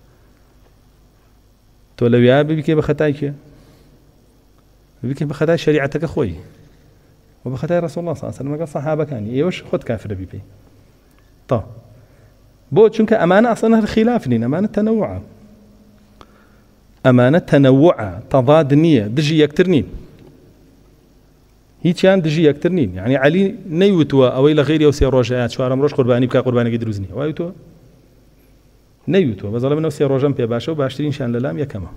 تۆ لەوێ ببیکەی بە خەتای کێ ببیکەی بە خەتای شەریعەتەکە خۆی و بە خەتای ڕەسوڵ الله صلی الله علیه و سلم لەگەڵ سەحابەکانی ئێوەش خۆت کافرە بیپەی تا بۆ چونکە ئەمانە ئەسڵەن هەر خلاف نین ئەمانە تەنەووعە ئەمانە تەنەووعە تەضاد نییە دژی یەکتر نین هیچیان دژی یەکتر نین یعنی عەلی نەیوتووە ئەوەی لە غەیری ئەو سێ ڕۆژەیە چوارەم ڕۆژ قوربانی بکا قوربانێکی دروست نییە وایوتووە نەیوتووە بەزەڵە من ئەو سێ ڕۆژەم پێ باشە و باشترینشیان لەلام یەکەمە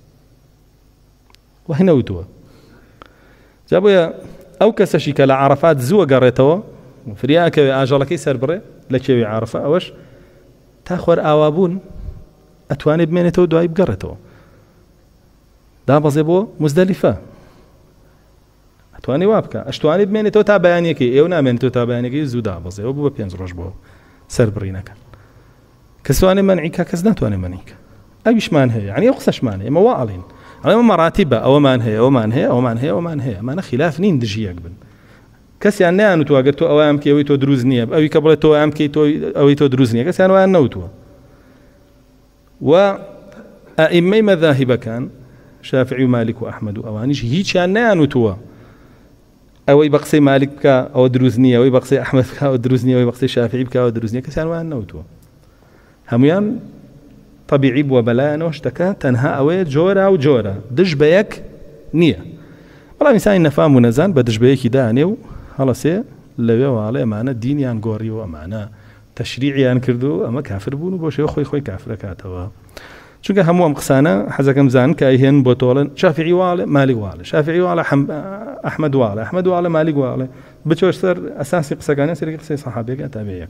وای نەوتووە جا بۆیە ئەو کەسەشی کە لە عەرەفات زووە گەڕێتەوە فریاکەوێ ئاژەڵەکەی سەر بڕێ لە کێوی عەرەفە ئەوەش تا خوەر ئاوابوون ئەتوانێت بمێنێتەوە دوای بگەڕێتەوە دابەزێ بۆ مزدەلیفە ئەتوانێ وا بکە ئەشتوانێت بمێنێتەوە تا بەیانیەکەی ئێوە نامێنێتەوە تا بەیانەکەی زوو دابەزێەوە بوو بە پێنج ڕۆژ بۆ سەر بڕینەکەن کەسوانێ مەنعیکە کەس ناتوانێ مەنعیکە ئەویشمان هەیە یعنی ئەو قسەشمان هەیە ئێمە وا ئەڵێن ئەڵێمە مەراتیبە ئەوەمان هەیە ئەومان هەیە ئەومان هەیە ئەومان هەیە ئەمانە خلاف نین دژی یەک بن کەسیان نەیانوتوە ئەگەر تۆ ئەوەیان بکەی ئەوەی تۆ دروست نییە ئەوی کە بڵێت تۆ ئەم بکەی تۆ ئەوەی تۆ دروست نییە کەسیان وایان نەوتووە و ئائمەی مەذاهبەکان شافعی و مالک و ئەحمەد و ئەوانیش هیچیان نەیانوتووە ئەوەی بە قسەی مالک بکە ئەوە دروست نییە، ئەوەی بە قسەی ئەحمەد بکە ئەوە دروست نییە، ئەوەی بە قسەی شافعی بکە ئەوە دروست نییە، کەسیان وایان نەوتووە. هەمویان طبیعی بووە بەلایەنەوە شتەکە تەنها ئەوەیە جۆرە و جۆرە دژ بە یەک نییە. بەڵام ئینسانی نەفام و نەزان بە دژ بە یەکی دانێ و هەڵەسێ لەوێ واڵێ ئەمانە دینیان گۆڕیوە، ئەمانە تەشریعیان کردو، ئەمە کافر بوون و بۆ شێوە خۆی خۆی کافر دەکاتەوە. چونکە هەموو ئەم قسانە حەزەکەم زان کە ئەیهێن بۆ تۆڵن شافعی واڵێ مالک واڵێ، شافعی واڵە ئەحمەد واڵێ، ئەحمەد واڵێ مالک واڵێ، بچۆش سەر ئەساسی قسەکانە سەرەکی قسەی سەحابەیەک تابعیەک.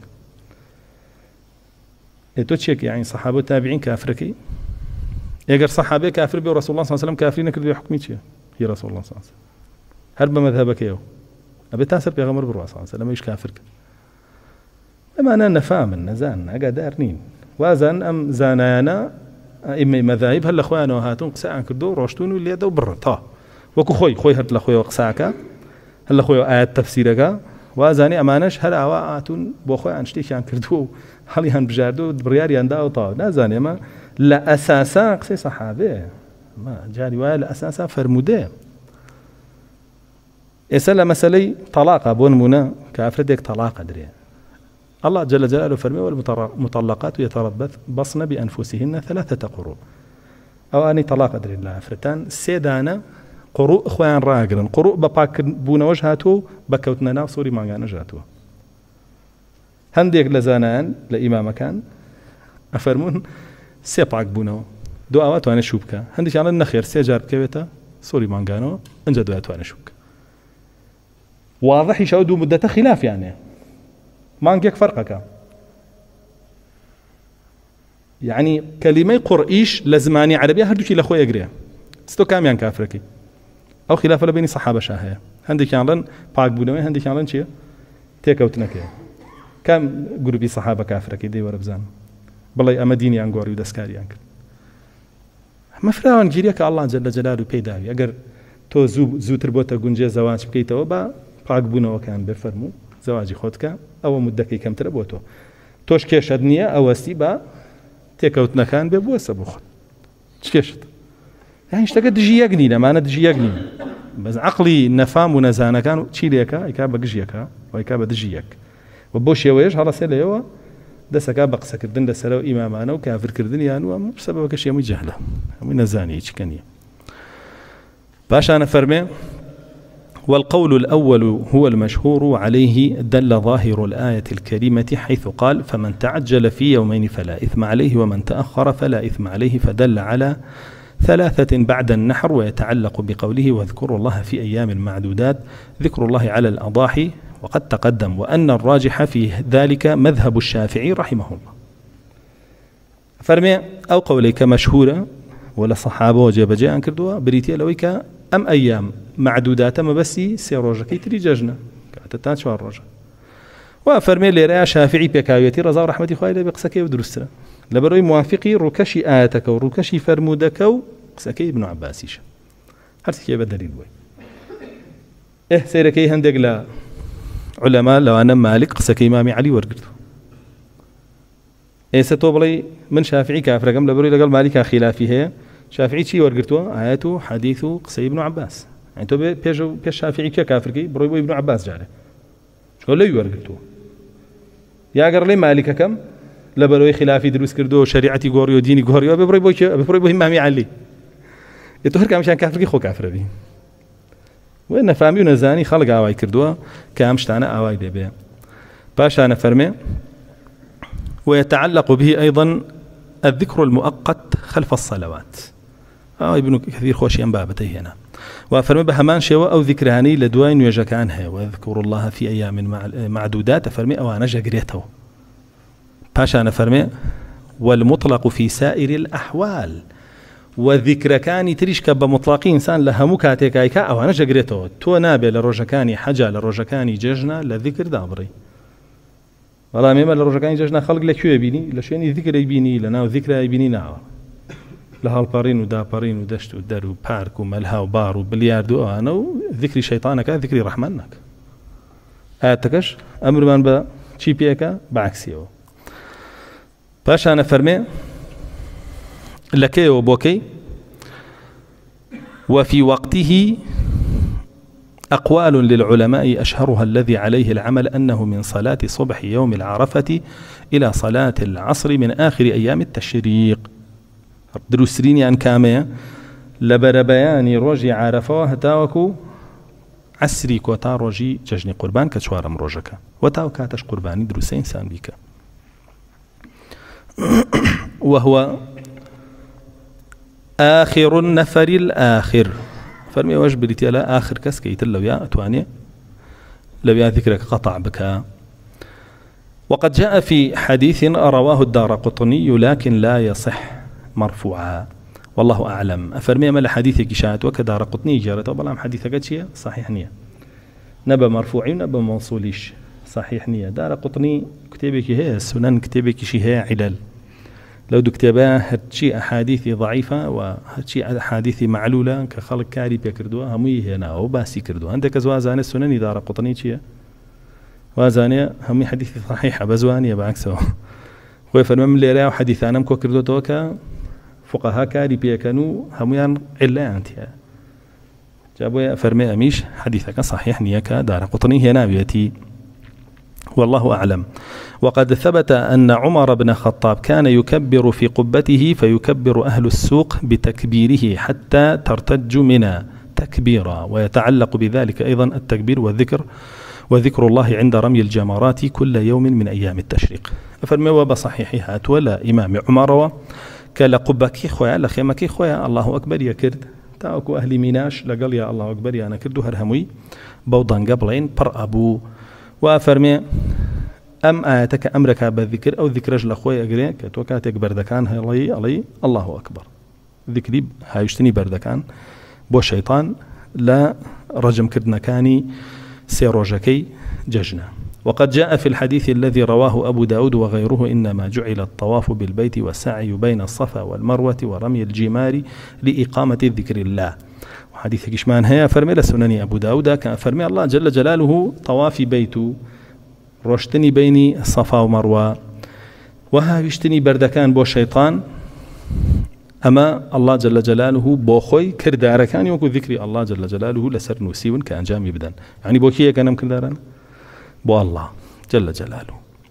تۆ چێک یعنی سەحابە و تابعین کافرەکەی؟ ئەگەر سەحابەی کافر بێ و ڕەسوڵ الله صلی الله علیه و سلم کافری نەکردوێ حکمی چییە؟ هی ڕەسوڵ الله صلی الله علیه و سلم هەر بە مەذهبەکەیەوە ئەبێ تا سەر پێغەمبەر بڕوا صلی الله علیه و سلم ئەویش کافر کرد. ئەمانە نەفامن نەزان ئاگادار نین، وازان ئەم زانایانە ئیمەی مەذاهب هەر لە خۆیانەوە هاتوون قسەیان کردو و ڕۆشتون و لێدە و بڕە تا وەکو خۆی خۆی هەر لە خۆیەوە قساکە هەر لە خۆیەوە ئاەت تەفسیرەکە وازانی ئەمانەش هەر ئاوا هاتوون بۆ خۆیان شتێکیان کردو و هەڵیان بژاردو و بڕیاریان دا و تاو نازانێ ئەمە لە ئەساسا قسەی سەحابەیە، جاری وایە لە ئەساسا فەرموودەیە. ئێستا لە مەسەلەی تەلاقە بۆ نمونە کە ئافرەتێک تەلاقە درێ الله جل جلاله فرمي والمطلقات يتربصن بأنفسهن ثلاثة قروء أو أني طلاق أدري الله فرتان سيدانا قروء إخوان راقرن قروء بباك بون وجهاتو بكوتنا ناو صوري ما نجاتو هنديك لزانان لإمام كان أفرمون سيباك بونو دو أوات وأنا شوبكا هنديك على النخير سيجار كويتا صوري مانجانو انجا دوات وأنا شوبكا واضح يشاودو مدة خلاف يعني مانجيك فرقك يعني كلمة قرئيش لزماني عربية هردوكي لأخوة يقريها ستو كاميان كافركي أو خلافة لبيني صحابة شاهية هنديك يعلن باق بونوي هنديك يعلن چيه تيكوتنكي كام جروبي صحابة كافركي دي وربزان بلي أما ديني أنقوري ودسكاري أنك مفراوان جيريك الله جل جلاله بيداوي أقر تو زو زوتر بوتا گونجي زواج بكيتو با باق بونو كان بفرمو زواجي خودك أو مدكي كم تربوتو توش كيش أدنية أو استيبا تيكوتنا كان ببوسة بخد كيشت يعني اشتقد دجي يقني لما أنا دجي يقني بس عقلي نفام ونزانا كانوا تشيليكا يكابا جيكا ويكابا دجيك وبوش يويش هلا سيلا يوا دسا كابا قسا كردن دسا لو إمامانا وكافر كردن يانو بسبب كشي مو جهلة مو نزاني يشكني باش أنا فرمي والقول الأول هو المشهور عليه دل ظاهر الآية الكريمة حيث قال فمن تعجل في يومين فلا إثم عليه ومن تأخر فلا إثم عليه فدل على ثلاثة بعد النحر ويتعلق بقوله واذكروا الله في أيام معدودات ذكر الله على الأضاحي وقد تقدم وأن الراجح في ذلك مذهب الشافعي رحمه الله فرمي أو قوليك مشهورة ولا صحابة وجاب جاء كردوا بريتيا لويك أم أيام معدودات ما بسي سيروجا كي تري ججنا كاتتان شوار روجا وفرمي لي رأى شافعي بكاويتي رضا ورحمتي خواهي بقسكي ودرسنا لبروي موافقي ركشي آياتك وركشي فرمودك وقسكي ابن عباسيش هرسكي بدليل بوي إيه سيركي هندق لا علماء لو أنا مالك قسكي إمامي علي ورقلتو إيه ستوبلي من شافعي كافر قم لبروي لقل مالك خلافي هي شافعي شي ورقلتو آياته حديثه قسي ابن عباس يعني تو بيجو بيش شافعي كافر كي بروي ابن عباس جاله شو لي ورقلتو يا قر لي مالك كم لبروي خلافي دروس كردو شريعتي غوريو ديني غوريو ببروي بوي ببروي بوي امامي علي يتهر كام شان كافر كي خو كافر بي وين فامي ونزاني خلق اواي كردوا كام شتانا اواي دبي باش انا فرمي ويتعلق به ايضا الذكر المؤقت خلف الصلوات اه ابن كثير خوشي انبابته هنا وفرمي بهمان شوا او ذكراني لدوين وجكانها واذكروا الله في ايام معدودات فرمي او انا جقريته باشا أنا فرمي والمطلق في سائر الأحوال وذكر كاني تريشك بمطلقين إنسان لها مكاتيك أيكا أو أنا جقريته تو نابي لروجكاني حاجة لروجكاني ججنا لذكر دابري والله ميما لروجكاني ججنا خلق لكيو يبيني لشيني ذكر يبيني لنا وذكر يبيني ناو لها البارين ودابارين ودشت ودر وبارك وملها وبار وبلياردو أنا وذكري شيطانك ذكري رحمنك آتكش أمر من با تشيبيكا بعكسيو باش أنا فرمي لكي وبوكي وفي وقته أقوال للعلماء أشهرها الذي عليه العمل أنه من صلاة صبح يوم العرفة إلى صلاة العصر من آخر أيام التشريق. دروسرين يعني كامية لبربياني روجي عرفة هتاوكو عسري كوتا روجي ججني قربان كشوارم روجك وتاو كاتش قرباني دروسين سان بيك. وهو آخر النفر الآخر فرمي واش بريتي لا آخر كس كي تلو يا أتواني لو يا ذكرك قطع بك. وقد جاء في حديث رواه الدارقطني لكن لا يصح مرفوعا والله أعلم. أفرمي ما الحديث كشات وكدارقطني جارته بلام حديثك شيء صحيح نية نبى مرفوعي ونبى موصوليش صحيح نية. دارقطني كتابك هي السنن كتابك شيء هي علل لو دكتباه هاتشي أحاديث ضعيفة وهاتشي أحاديث معلولة كخلق كاري بيكردوها همي هنا أو باسي كردوها. عندك زوازان السنن دارقطني شيء وازانية همي حديث صحيحة بزوانية بعكسه ويفرمم اللي رأوا حديثانا مكو كردو توكا فقهاء كاري بيكنو هميان إلا أنتها جابوا فرمي أميش حديثك صحيح نيكا دارقطني هنا بيتي والله أعلم. وقد ثبت أن عمر بن الخطاب كان يكبر في قبته فيكبر أهل السوق بتكبيره حتى ترتج منا تكبيرا ويتعلق بذلك أيضا التكبير والذكر وذكر الله عند رمي الجمرات كل يوم من أيام التشريق. فرموا بصحيحها ولا إمام عمر كلا قبكي خويا لخيمكي خويا الله أكبر يا كرد تاكو أهل ميناش لقال يا الله أكبر يا أنا كردو هرهموي بوضان قبلين بر أبو وفرمي أم آياتك أمرك بالذكر أو ذكرج لأخوي أقري كتوكاتك بردكان هلي علي الله أكبر ذكري هايشتني بردكان بو شيطان لا رجم كردنا كاني سيروجكي ججنا. وقد جاء في الحديث الذي رواه أبو داود وغيره إنما جعل الطواف بالبيت والسعي بين الصفا والمروة ورمي الجمار لإقامة ذكر الله. وحديث كشمان هيا فرمي لسنن أبو داود كان فرمي الله جل جلاله طواف بيته روشتني بين الصفا ومروة وها يشتني بردكان بو شيطان أما الله جل جلاله بوخوي كرداركان يوكو ذكري الله جل جلاله لسر نوسيون كأنجام يبدن يعني بوكيه كانم كرداران بو الله جل جلاله.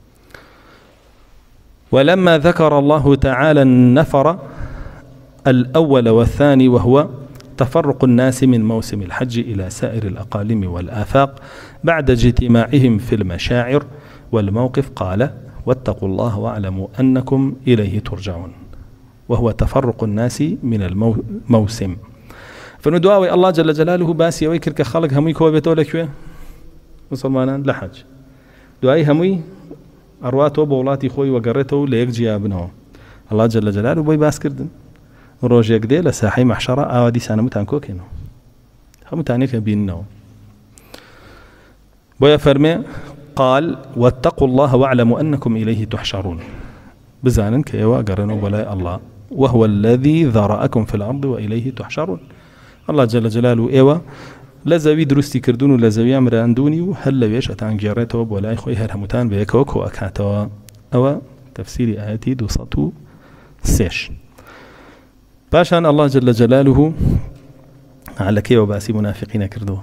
ولما ذكر الله تعالى النفر الأول والثاني وهو تفرق الناس من موسم الحج إلى سائر الأقاليم والآفاق بعد اجتماعهم في المشاعر والموقف قال واتقوا الله واعلموا أنكم إليه ترجعون وهو تفرق الناس من الموسم. فندعوي الله جل جلاله باسي ويكر كخلق همي كوبيتو لكوه مسلمانان لحج دعاي همي أرواتو بولاتي خوي وقريتو ليك جيابنه الله جل جلاله بوي باس كردن روجيك دي لساحي محشرة آوادي سانا متان كوكينو هم تانيك بينو بويا فرمي قال واتقوا الله واعلموا أنكم إليه تحشرون بزانا كيوا قرنوا ولا الله وهو الذي ذرأكم في الأرض وإليه تحشرون. الله جل جلاله إيوا لزوي درستي كردون لزوي أمر أندوني وهل ليش أتان جارته ولا إخوي هرمتان بيكوك وأكاتوا أو تفسير آياتي دوسطو سيش باشان الله جل جلاله على كي وباسي منافقين كردوه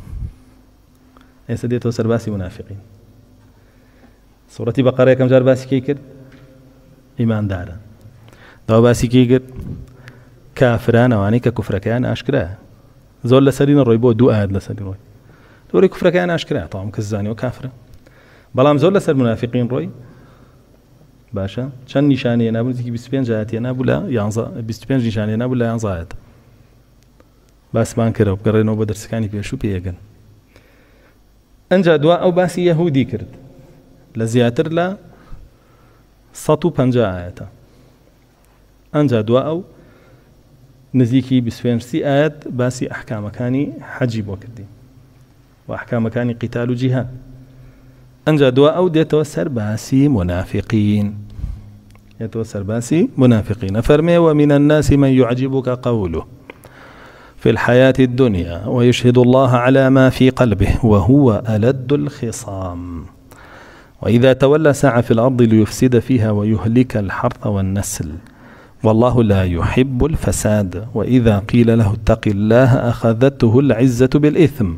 يسديتو سر باسي منافقين سورة بقرة كم جار باسي كي كرد إيمان دارا دو باسي كي كرد كافران واني ككفركان أشكرا زول لسرين الروي بو دو آد لسرين روي دوري كفركان أشكرا طعم كزاني وكافرة بلام زول لسر منافقين روي باشا چند نشانه نبود که بیست و پنج آیاتی نبوده یانزده بیست و پنج نشانه نبوده یانزده آیات بس من کرد بقرر نو بدرس کانی پیشو پیگن انجا دوا او باسی یهودی کرد لزیاتر لا صد و پنجاه آیاته انجا دوا او نزیکی بیست و پنج سی آیات باسی احکام کانی حجی بو کردی و احکام کانی قتال و جهاد انجا دوا او ديتو سرباسي منافقين يتو سرباسي منافقين فرمي ومن الناس من يعجبك قوله في الحياة الدنيا ويشهد الله على ما في قلبه وهو ألد الخصام وإذا تولى سعى في الأرض ليفسد فيها ويهلك الحرث والنسل والله لا يحب الفساد وإذا قيل له اتق الله أخذته العزة بالإثم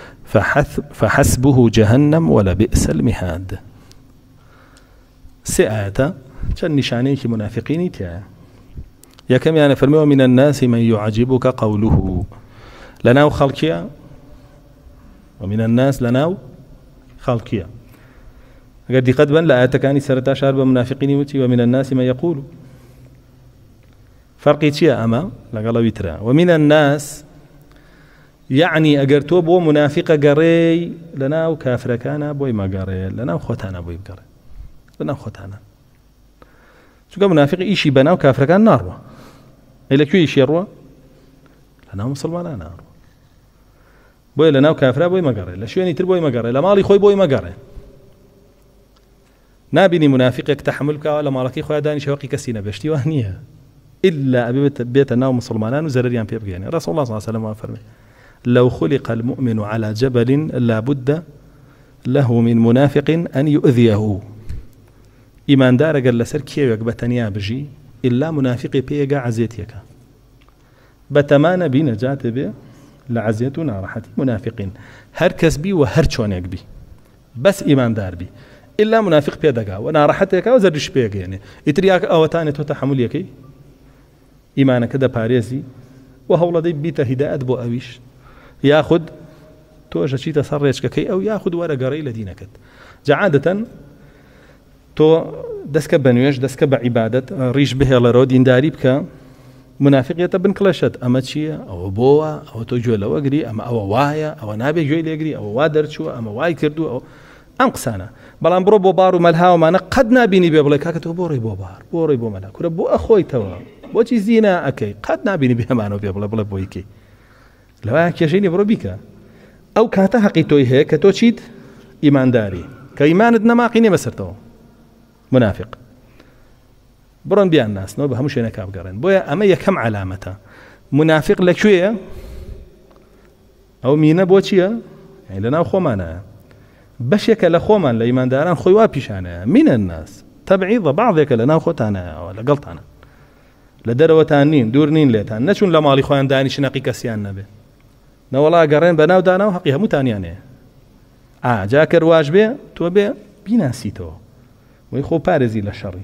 فحسبه جهنم ولبئس المهاد. سئاتا كان نشانيك منافقين تيا يا كم يعني فرموا من الناس من يعجبك قوله لناو خلقيا ومن الناس لناو خلقيا قد قد بن لا أتكاني سرتا شارب منافقين وتي ومن الناس من يقول فرقي تيا أما لقال ويترا ومن الناس يعني أجرتو بو منافق قري لناو كافر كان بوي ما قري لناو خوتانا بوي قري لناو خوتانا شو قال منافق إيشي بناو كافر كان نار إلا كيو إيشي يروى لناو مسلمان نار بوي لناو كافر بوي ما قري لا شو يعني تر بوي ما قري لا مالي خوي بوي ما قري نابني منافقك تحملك ولا مالكي خويا داني شوقي كسينا بشتي وهنيها إلا أبي بيت الناو مسلمان وزرريان بيبقى يعني رسول الله صلى الله عليه وسلم فرمي لو خلق المؤمن على جبل لا بد له من منافق أن يؤذيه إيمان دار قال لسر كيوك بتنيا بجي إلا منافق بيقى عزيتيك بتمان بي نجات بي لعزيتنا راحتي منافقين هر كسبي وهر شونيك بي بس إيمان دار بي إلا منافق بيدقى وانا راحتك وزرش بيقى يعني إترياك أو تاني تتحمل يكي إيمانك كده باريزي وهو لدي بيت هداء بو أويش ياخذ توجه شيء تصريش كي أو ياخذ ورقة ري لدينك جعادة تو دسك بنويش دسك بعبادة ريش به لرو دين داري بك منافقية بن كلاشت أما تشيا أو بوا أو توجه لو أجري أما أو وايا أو نابي جوي ليجري أو وادر شو أما واي كردو أو أنقصانا بلان برو بوبار وملها وما قد نابيني بيبلك هكذا بوري بوبار بوري بوملا كره بو أخوي توا بوشي زينة أكي قد نابيني بهمانو بيبلا بلا بويكي لو هيك شيء برو بيكا أو كاتا حقيتوي هيك كتوشيد إيمان داري كإيمان دنا قيني مسرتو منافق برون بيان الناس نو بهمش هنا كاب قرن بويا أما كم علامته منافق لك شوية أو مينا بوشيا يعني لنا خومانا بشيك لخومان لإيمان داران خويوا بيشانا من الناس تبعيض بعضك لنا خوتانا ولا قلطانا لدروا تانين دورنين ليتان نشون لمالي خوان داني شناقي كسيان نبي نا والله قرن بناو داناو حقيقة مو تانيانه آه جاكر واجبه تو بي بيناسيتو ويخو بارزي للشر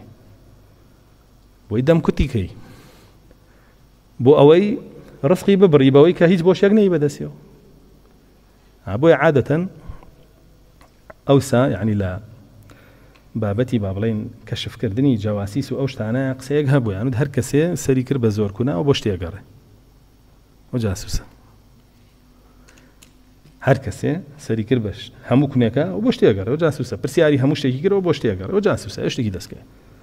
ويدم كتيكي بو اوي رزقي ببري بوي كهيج بوش يغني بدسيو ابوي عادة اوسا يعني لا بابتي بابلين كشف كردني جواسيس واوشتانا قسيق هبو يعني هر كسي سري كر بزور كنا وبوشتي اقره وجاسوسه هر کسی سری کر بش همو کنه که و باشتی اگر و جاسوسه پرسیاری هموش تکی کر و باشتی اگر و جاسوسه ايش تکی دست که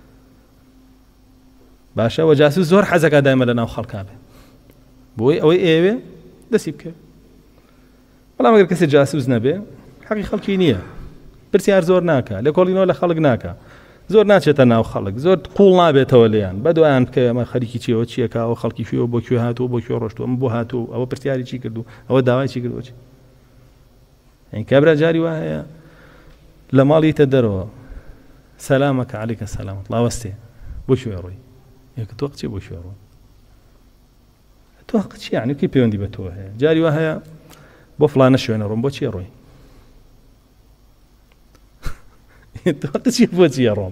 باشه و جاسوس زور حزق دائما لنا خلق به بوي او ايوه دسيب که ولا ما کسی جاسوس نبه حقی خلقی نیه پرسیار زور ناکه لکولینو لخلق ناکه زور ناچێتە ناو خەڵک زۆر قوڵ نابێتەوە لێیان بەدوایان بکە ئەمە خەریکی چیەوە چیەکە ئەوە خەڵکی فیەوە بۆ کوێ هاتووە بۆ کوێ ڕۆشتووە ئەمە بۆ هاتوو ئەوە پرسیاری چی کردو ئەوە داوای چی کردوە يعني كابرا جاري وهي لمالي تدروا سلامك عليك السلام الله وستي بوشو يروي ياك توقت شي بوشو يروي توقت شي يعني كيف يوندي بتوه جاري وهي بو فلان شو انا روم بوشي يروي توقت شي بوشي يروم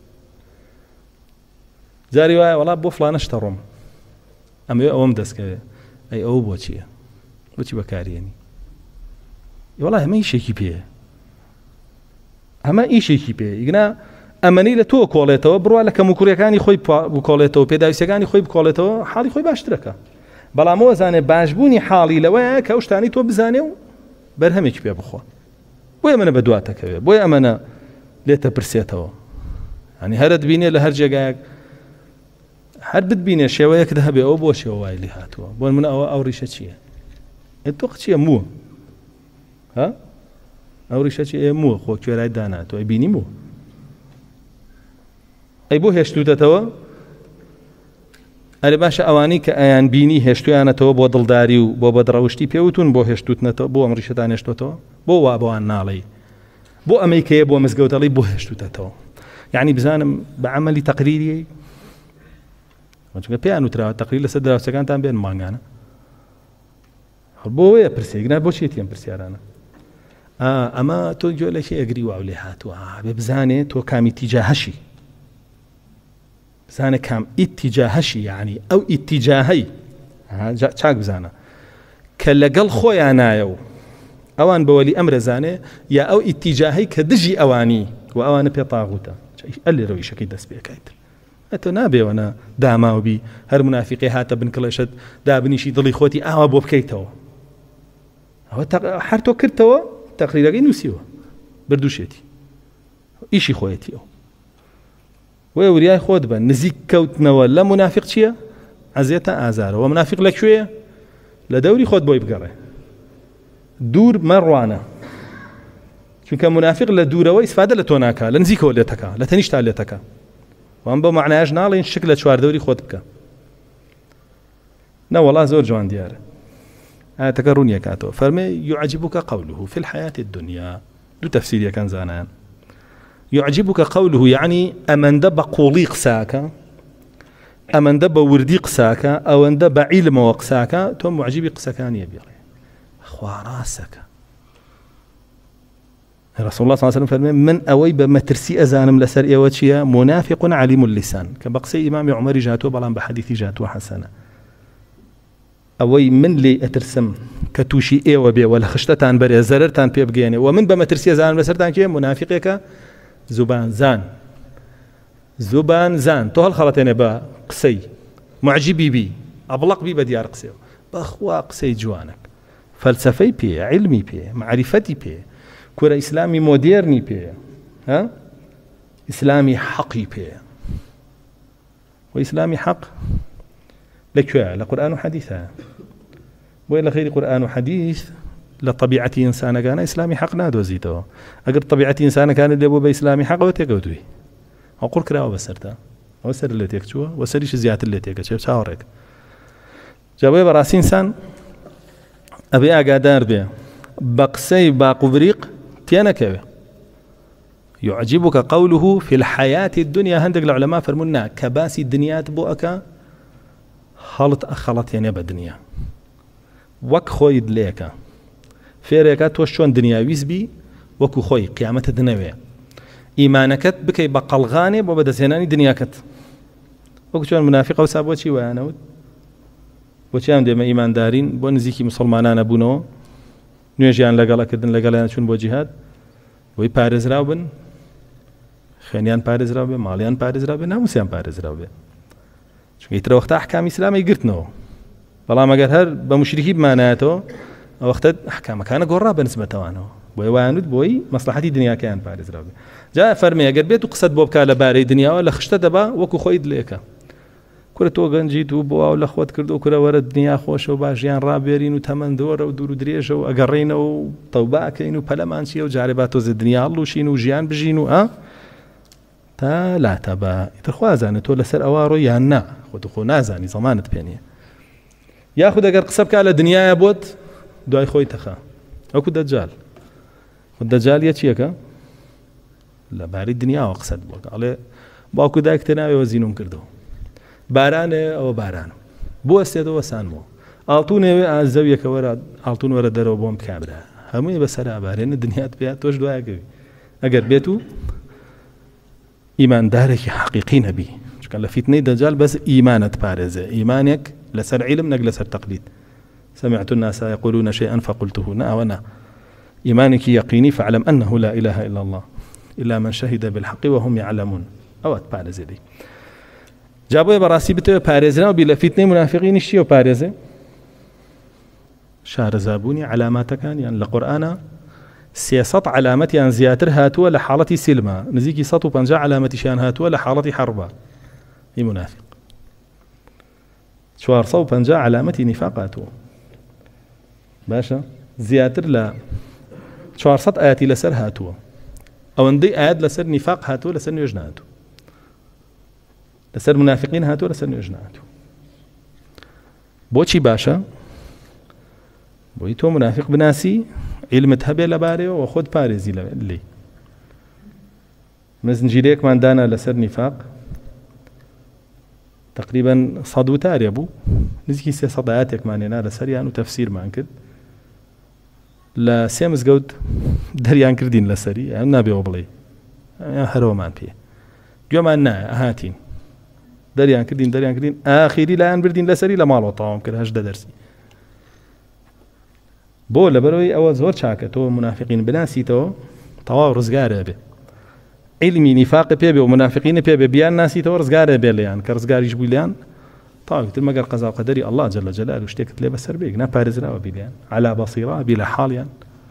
جاري وهي والله بو فلان اشتروم اما يوم دسك اي او بوشي بوشي بكاري يعني والله ما يشيكي بيه اما يشيكي بيه يقنا اماني لتو كوليتو برو لك مكوريكاني خوي بكوليتو بيدايسيغاني خوي بكوليتو حالي خوي باشتركه بلا مو زانه باجبوني حالي لوا كوشتاني تو بزانيو برهمك بيه بخو بويا من بدواتك بويا امانه ليتا برسيتو يعني هرد بيني لهرجه حد بيني شويه ذهبي او بو شويه اللي هاتوا بو من او ريشه شي انتو قشي مو ها او ريشتي مو خو كيراي دانا تو بيني مو اي بو هشتو تتوا اري باشا اواني كان بيني هشتو انا تو بو دلداري بو بدروشتي بيوتون بو هشتو نتو بو امريشتان هشتو تو بو وابو نالي بو امريكا بو مسغوتالي بو هشتو تتوا يعني بزانم بعملي تقريري چونکە پێیان وتراوە تەقریر لەسەر دراوسەکانتان بێن مانگانە بۆ وەیە پرسیگنا بۆ چێتیان پرسیارانە ئەمە تۆ گوێ لە شێ ئەگری واو لێ هاتووە بێ بزانێ تۆ کامی تیجاهەشی بزانە کام ئیتیجاهەشی یعنی ئەو ئیتیجاهەی چاک بزانە کە لەگەڵ خۆیان نایە و ئەوان بەوەلی ئەمرە زانێ یا ئەو ئیتیجاهەی کە دژی ئەوانی و ئەوانە پێ تاغوتە ئەلێرەوەی شەکەی دەست پێکەیت ئەتۆ نابێوەنە داماوبی هەر منافقی هاتە بن کڵێشت دابنیشی دڵی خۆتی ئاوا بۆ بکەیتەوە هەر تۆ کردتەوە تەقریرەکەی نووسیوە بردووشێتی ئیشی خۆیەتی ئەو وێ وریای خۆت بە نزیک کەوتنەوە لە منافق چییە؟ عەزیەتە ئازارەوە منافق لەکوێیە؟ لە دەوری خۆت بۆی بگەڕێ دوور مەڕوانە چونکە منافق لە دوورەوە ئیسفادە لە تۆ ناکا لە نزیکەوە لێتەکە لە تەنیشتا لێتەکە وان بۆ معنایش ناڵێن شک لە چواردەوری خۆت بکە نەوەڵا زۆر جوان دیارە ئاەتەکە ڕوونیە کاتەوە فەرمێ يعجبك قوله في الحياة الدنيا دو تفسير كان زانان يعجبك قوله يعني أمن دب قولي قساك أمن دب وردي قساك أو أن دب علم وقساك توم معجبي قساكان يبيري أخوة راسك رسول الله صلى الله عليه وسلم فرمي من أوي بمترسي أزانم لسر إيواتشيا منافق عليم اللسان كبقسي إمام عمر جاتو بلان بحديث جاتو حسنة أوي من لي أترسم كتوشي إيوة بي ولا خشتتان بري زررتان بي بقيني ومن بمترسي أزانم لسرتان كي منافقك زبان زان زبان زان تو هالخلطين با قسي معجبي بي أبلق بي بديار قسي بأخوا قسي جوانك فلسفي بي علمي بي معرفتي بي كورة إسلامي موديرني بي ها إسلامي حقي بي وإسلامي حق لكوا لقرآن وحديثها وإلا غير قرآن وحديث لطبيعة إنسان كان إسلامي حق نادو زيتو أقر طبيعة إنسان كان اللي أبو بإسلامي حق وتيقودوي أقول كراوة بسرتا وسر اللي تيكتوا وسريش زيادة اللي تيكتوا شاورك جابوا براس إنسان أبي أقادار بيه بقسي باقو بريق تيانا كوي يعجبك قوله في الحياة الدنيا هندق العلماء فرمونا كباسي الدنيا تبوأك خلط أخلط يعني بدنيا وك خويد ليك فێرێکە تۆ چۆن دنیاویست بی وەکو خۆی قیامەتە دنەوێ ئیمانەکەت بکەی بە قەڵغانێ بۆ بەدەستهێنانی دنیاکەت وەکو چۆن منافق ئەوسا بۆچی وایانەوت بۆچیان دێمە ئیماندارین بۆ نزیکی مسلمانانە بوونەوە نوێژیان لەگەڵەکردن لەگەڵیان چوون بۆ جیهاد بۆی پارێزراو بن خوێنیان پارێزراو بێ ماڵیان پارێزراو بێ ناموسیان پارێزراو بێ چونکە ئیترە وەختە ئەحکامی ئیسلامی گرتنەوە بەڵام ئەگەر هەر بە موشریکی بمانایەتەوە وقت أحكام كان قرّا بالنسبة توانو بوي وانود بوي مصلحتي دنيا كان بارز رابي جاء فرمي أجر بيتو قصد بوب كالا باري دنيا ولا خشت دبا وكو خويد ليكا كرة توغن جيتو بوا ولا خوات كردو كرة ورد دنيا خوش وباجيان رابيرين وثمن دور ودور دريج وأجرين وطوباء كينو بلمانشي وجارباتو زي الدنيا الله شينو جيان بجينو ها تا لا تبا يتخوازان تولى سر أوارو يانا خدو خو نازاني زمانت بيني ياخد أجر قصب كالا دنيا يا بوت دوای خۆی تەخا وەکو دەجال دەجال یەکێکە لەبارەی دنیاوە قسەت بووە ئەڵێ باوکو دایک تێناوێەوە زینوم کردەوە بارانێ ئەوە بارانم بۆ ئەستێتەوە سانمەوە ئاڵتونێوێ ئازەویەکە وەرە ئاڵتون وەرە دەرەوە بۆم بکابرا هەمووی بەسەرا بارێنە دنیات پێات تۆش دوایەکەوی ئەگەر بێت و ئیماندارێکی حەقیقی نەبی چونکە لە فیتنەی دەجال بەس ئیمانت پارێزێ ئیمانێک لەسەر عیلم نەک لەسەر تەقلید سمعت الناس يقولون شيئا فقلته نا ونا إيمانك يقيني فاعلم أنه لا إله إلا الله إلا من شهد بالحق وهم يعلمون أوات بارزة دي جابوا براسي بتوع بارزنا وبلا فتنة منافقين الشيء بارزة شهر زابوني علامات كان يعني القرآن سياسة علامات يعني زياتر هاتوا لحالة سلمة نزيكي سطو بنجا علامة شان هاتوا لحالة حربة هي منافق شوار صو بنجا علامة نفاقاته باشا زياتر لا شوارصد آياتي لسر هاتوا أو عندي آيات لسر نفاق هاتوا لسر نيجنا هاتوا لسر منافقين هاتوا لسر نيجنا هاتوا بوشي باشا بويتو منافق بناسي علم تهبي لباري وخد بارزي لي مزنجيريك من دانا لسر نفاق تقريبا صد وتار يبو نزكي سي صداياتك معنينا لسريان وتفسير ما انكد لا سيمز قود دريان كردين لسري يعني نابي وبلي هرو مان بيه جو ما نا هاتين دريان كردين دريان كردين اخيري لا بردين لسري لا مالو طاوم كر هجده درسي بو لبروي او زور شاكه تو منافقين بناسي تو طواو رزقاره به علمي نفاق بيه ومنافقين بيه بيان ناسي تو رزقاره به ليان كرزقار يجبو ليان طاو مثل ما قال قضاء قدري الله جل جلاله اشتكت لي بسر بيك نا بارزنا وبيليان على بصيره بلا حاليان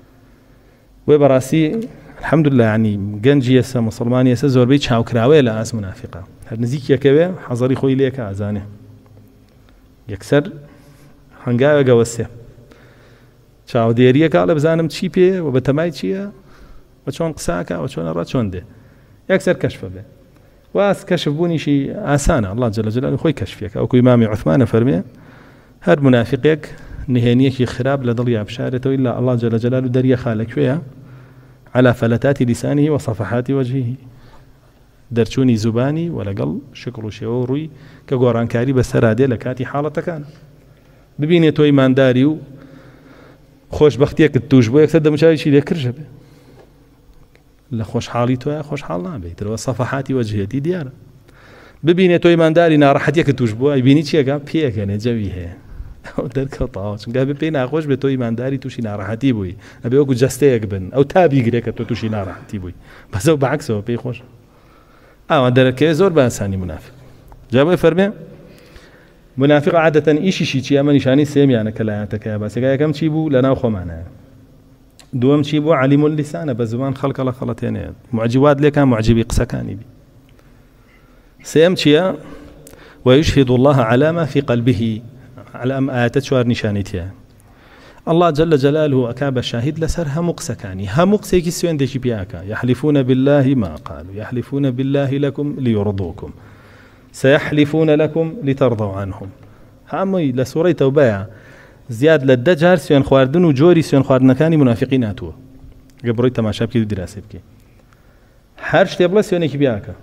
وبراسي الحمد لله يعني جنجي يسا مسلمان يسا زور بيت شاو كراوي لا اس منافقه هر نزيك يكوي حضري خوي ليك ازانه يكسر هنگاوي گوسه شاو ديريه قال بزانم تشي بي وبتماي تشيا وشون قساكا وشون راتشون دي يكسر كشفه به واس كشف بوني شي اسانه الله جل جلاله خوي كشفك او امام عثمان فرمي هر منافقك نهانيك خراب لضليا بشارته الا الله جل جلاله دريا خالك فيها على فلتات لسانه وصفحات وجهه درچوني زباني ولا قل شكل شعوري كغوران كاري بسرادي لكاتي حالتك انا ببيني تو ايمان داري خوش بختيك توجبو يكسد مشاي شي لكرجه لا خوش حالي تو خوش حال نابي ترى صفحات وجهتي ديار ببيني تو ايمان داري ناراحتيك توجبو يبيني شي قام بيك انا جويه او درك طاو قال بينا خوش به تو ايمان داري توشي ناراحتي بوي ابي اوكو جاستيك بن او تابي غريك تو توشي ناراحتي بوي بس هو بعكسه بي خوش اه درك زور بانساني منافق جابوا فرمي منافق عادة إيشي شي شي أما نشاني سيم يعني كلاياتك يا بس كم تشيبو لنا وخو معنا دوم تشيبو علم اللسان بزمان خلق الله خلطين معجبات لك معجبي قسكاني بي سيم تشيا ويشهد الله على ما في قلبه على أم آيات شوار نشانيتها الله جل جلاله أكاب الشاهد لسر همق سكاني همق سيكي سوين ديشي بياكا يحلفون بالله ما قالوا يحلفون بالله لكم ليرضوكم سيحلفون لكم لترضوا عنهم همي لسورة توبايا زياد للدجار سوين خواردن وجوري سوين خواردنكاني منافقين أتوا قبروي تماشا بكي دراسة بكي هرش تبلا سوين اكي بياكا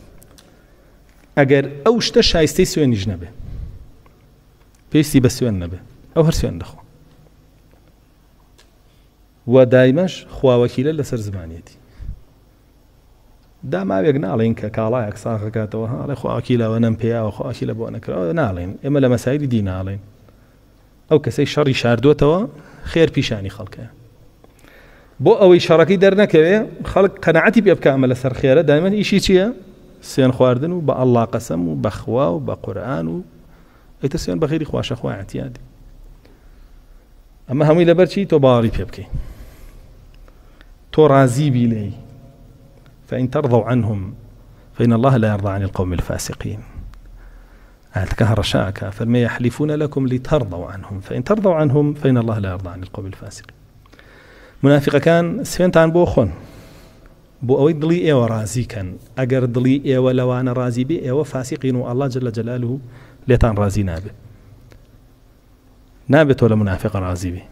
اگر اوشتا شايستي سوين جنبه بيستي بس سوين نبه او هر سوين دخو ودايمش خوا وكيلا لسر زمانيتي دا ما بيق نالين كالايك صاخه كاتوها على خوا وكيلا ونم بيا وخوا وكيلا بو نكر نالين اما لمسائل دي نالين او كسي شر شاردوتوا خير بيشاني خلقه بو او شركي درنكوي خلق قناعتي بكامل سر خيره دائما شيء شيء سين خواردن وبا الله قسم وبخوا وبقران و ايتسين بخير خواش اخوا اعتيادي اما همي لبرشي تو باري بيبكي تو راضي بيلي فإن ترضوا عنهم فإن الله لا يرضى عن القوم الفاسقين أتكهر شاكا فما يحلفون لكم لترضوا عنهم فإن ترضوا عنهم فإن الله لا يرضى عن القوم الفاسقين منافق كان سفنتان بوخون بو أوي دلي إيوة رازي كان أجر دلي إيوة لو أنا رازي بي إيوة فاسقين والله جل جلاله ليتان رازي نابه نابت ولا منافق رازي بي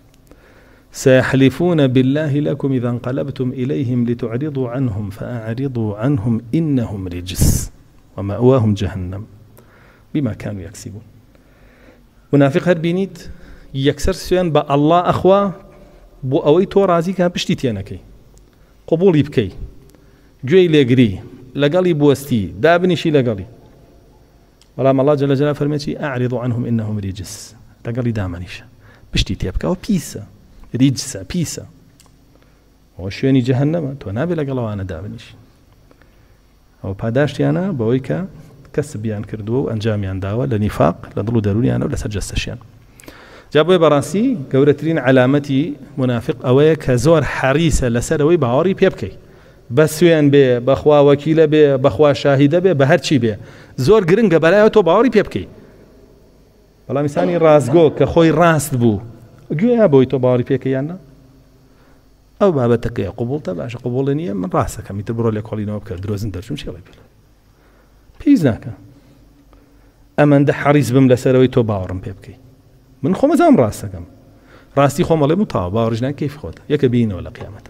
سيحلفون بالله لكم إذا انقلبتم إليهم لتعرضوا عنهم فأعرضوا عنهم إنهم رجس ومأواهم جهنم بما كانوا يكسبون منافق هربينيت يكسر سيان با الله أخوة بو أوي تو رازي كان بشتيتيانكي قبولي بكي جوي لقري لقالي بوستي دابنشي لقالي ولما الله جل جلاله فرميتي أعرضوا عنهم إنهم رجس لقالي دامنيش بشتيتي بكا وبيسا رجسا بيسا وشويني جهنم تو نابي لقالوا أنا دابنيش أو باداشتي أنا بويكا كسبيان كردو أنجاميان داوا لنفاق لضلو داروني أنا ولا سجستشيان جابوا براسي قورترين علامتي منافق أويك زور حريسة لسروي باوري بيبكي بس وين بي بخوا وكيله بي بخوا شاهده بي بهرچی بي زور گرنگ بلاي تو باوري بيبكي والله مثاني رازگو كخوي راست بو گویا بوي تو باوري بيبكي يانا او بابتك يا قبول تباش قبول نيه من راسك مي تبرو لك ولينا بكر دروزن درشم شي بيبل بيزناك اما ده حريص بم لسروي تو باورم بيبكي من خو مزام راسكم راستي خو مالي مطا باورجنا كيف خود يك بين ولا قيامته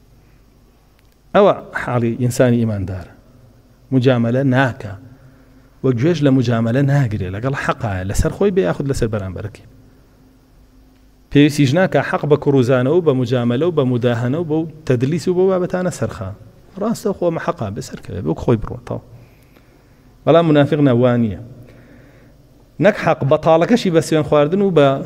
أو حالي إنساني إيمان دار مجاملة ناكا وەگوێژ لە مجاملە ناگرێ لەگەڵ حەقایە لەسەر خۆی بێ لەسەر بەرامبەرەکەی پێویستیش ناکە حەق بە کوڕوزانە و بە مجاملە و بە مداهنە و بە تەدلیس و بە بابەتانە سەرخا ڕاستە خۆمە حەقا بێسەرکەوێ بۆ خۆی بڕۆتەوە بەڵام منافق نەوانیە نەک حەق بەتاڵەکەشی بە سوێن خواردن و بە